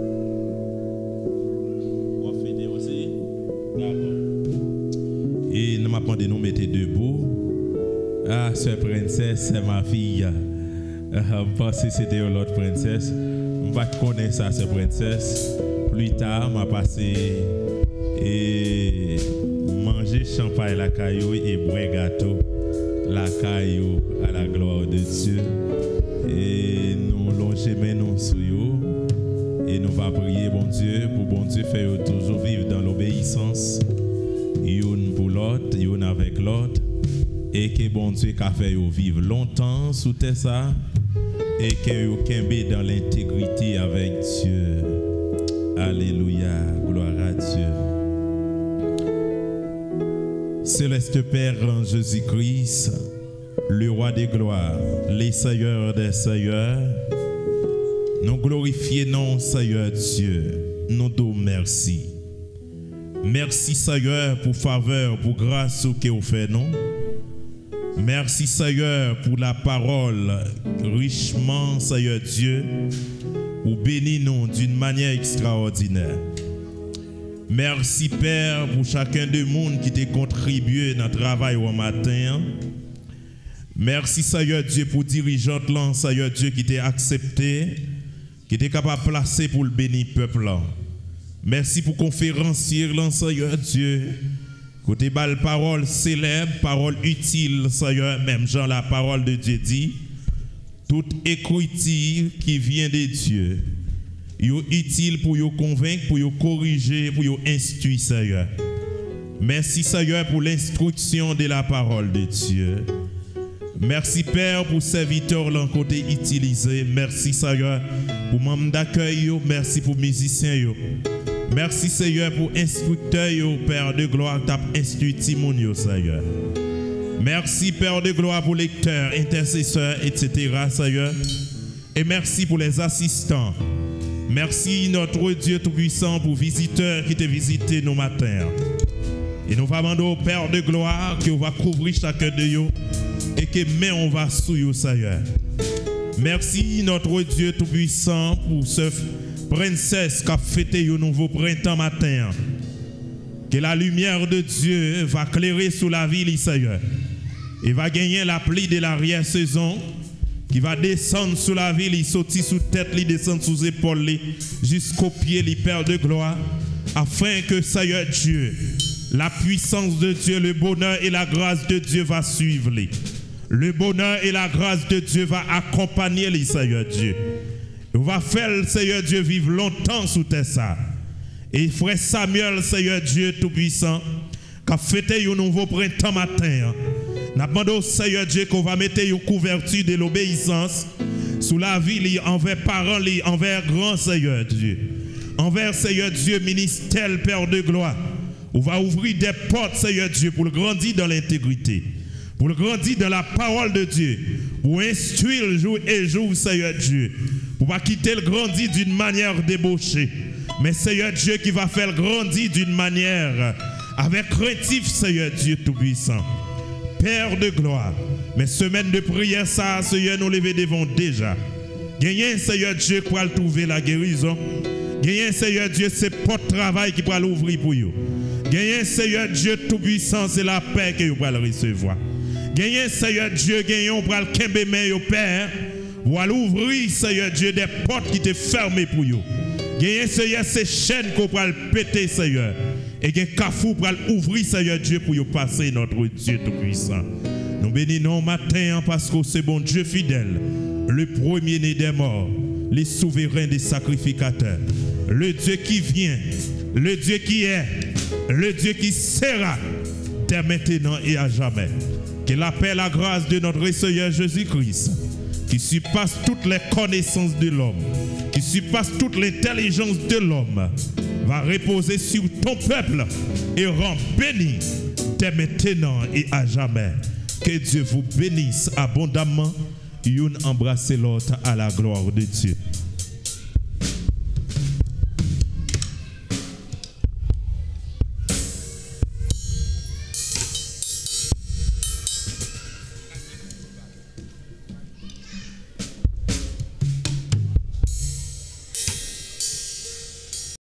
Va fêter aussi. D'accord. Et nous m'appelons de nous mettre debout. Ah, ce princesse, c'est ma fille. Je pense que c'était l'autre princesse. Je vais connaître ça, cette princesse. Plus tard, je vais passer et manger champagne la caillou et boire gâteau la caillou à la gloire de Dieu. Et nous longer nous sur eux. Et nous va prier bon Dieu pour bon Dieu faire toujours vivre dans l'obéissance. Une pour l'autre, une avec l'autre. Et que bon Dieu a fait vivre longtemps sous terre ça. Et que vous soyez dans l'intégrité avec Dieu. Alléluia, gloire à Dieu. Céleste Père en Jésus-Christ, le roi des gloires, les seigneurs des seigneurs, nous glorifions Seigneur Dieu, nous disons merci. Merci Seigneur pour faveur, pour grâce que vous faites nous. Merci Seigneur pour la parole richement, Seigneur Dieu, ou bénis-nous d'une manière extraordinaire. Merci Père pour chacun de monde qui t'a contribué dans le travail au matin. Merci Seigneur Dieu pour dirigeant là, Seigneur Dieu qui t'a accepté, qui t'a capable de placer pour le bénir peuple là. Merci pour conférencier là, Seigneur Dieu. Côté bal parole célèbre, parole utile, Seigneur, même Jean la parole de Dieu dit, toute écriture qui vient de Dieu, est utile pour vous convaincre, pour vous corriger, pour vous instruire, Seigneur. Merci, Seigneur, pour l'instruction de la parole de Dieu. Merci, Père, pour serviteurs l'en côté utilisé. Merci, Seigneur, pour membre d'accueil. Merci pour musiciens. Merci Seigneur pour instructeur, Père de gloire, t'as instruit Timon, Seigneur. Merci Père de gloire pour lecteurs, intercesseurs, etc. Seigneur. Et merci pour les assistants. Merci notre Dieu Tout-Puissant pour visiteurs qui te visitent nos matins. Et nous demandons au Père de gloire que va couvrir chacun de eux et que main on va sous eux, Seigneur. Merci notre Dieu Tout-Puissant pour ce princesse qui a fêté un nouveau printemps matin. Que la lumière de Dieu va éclairer sous la ville, Seigneur. Et va gagner la pluie de l'arrière-saison qui va descendre sous la ville, il sortit sous tête, il descend sous épaule, jusqu'au pied, il Père de gloire, afin que Seigneur Dieu, la puissance de Dieu, le bonheur et la grâce de Dieu va suivre les. Le bonheur et la grâce de Dieu va accompagner les, Seigneur Dieu. On va faire, Seigneur Dieu, vivre longtemps sous terre ça. Et frère Samuel, Seigneur Dieu Tout-Puissant, qui a fêté un nouveau printemps matin. Nous demandons au Seigneur Dieu qu'on va mettre une couverture de l'obéissance sous la vie envers parents, envers grand Seigneur Dieu. Envers Seigneur Dieu, ministère, Père de gloire. On va ouvrir des portes, Seigneur Dieu, pour le grandir dans l'intégrité, pour le grandir dans la parole de Dieu, pour instruire jour et jour, Seigneur Dieu, pour ne pas quitter le grandir d'une manière débauchée, mais Seigneur Dieu qui va faire grandir d'une manière avec craintif, Seigneur Dieu Tout-Puissant. Père de gloire, mes semaines de prière, ça, Seigneur, nous lever devant déjà. Gagnez, Seigneur Dieu, pour trouver la guérison. Gagnez, Seigneur Dieu, c'est pas de travail qui pourra l'ouvrir pour vous. Gagnez, Seigneur Dieu Tout-Puissant, c'est la paix que vous pourrez recevoir. Gagnez, Seigneur Dieu, gagnez, on pourra le kembe main au Père, pour l'ouvrir, Seigneur Dieu, des portes qui étaient fermées pour vous. Gagnez, Seigneur, ces chaînes qu'on pourra le péter, Seigneur. Et gagnez, Kafou pour l'ouvrir, Seigneur Dieu, pour vous passer notre Dieu Tout-Puissant. Nous bénissons matin parce que c'est bon Dieu fidèle, le premier-né des morts, les souverains des sacrificateurs, le Dieu qui vient, le Dieu qui est, le Dieu qui sera dès maintenant et à jamais. Que la paix et la grâce de notre Seigneur Jésus-Christ, qui surpasse toutes les connaissances de l'homme, qui surpasse toute l'intelligence de l'homme, va reposer sur ton peuple et rend béni dès maintenant et à jamais. Que Dieu vous bénisse abondamment. Une embrasse l'autre à la gloire de Dieu.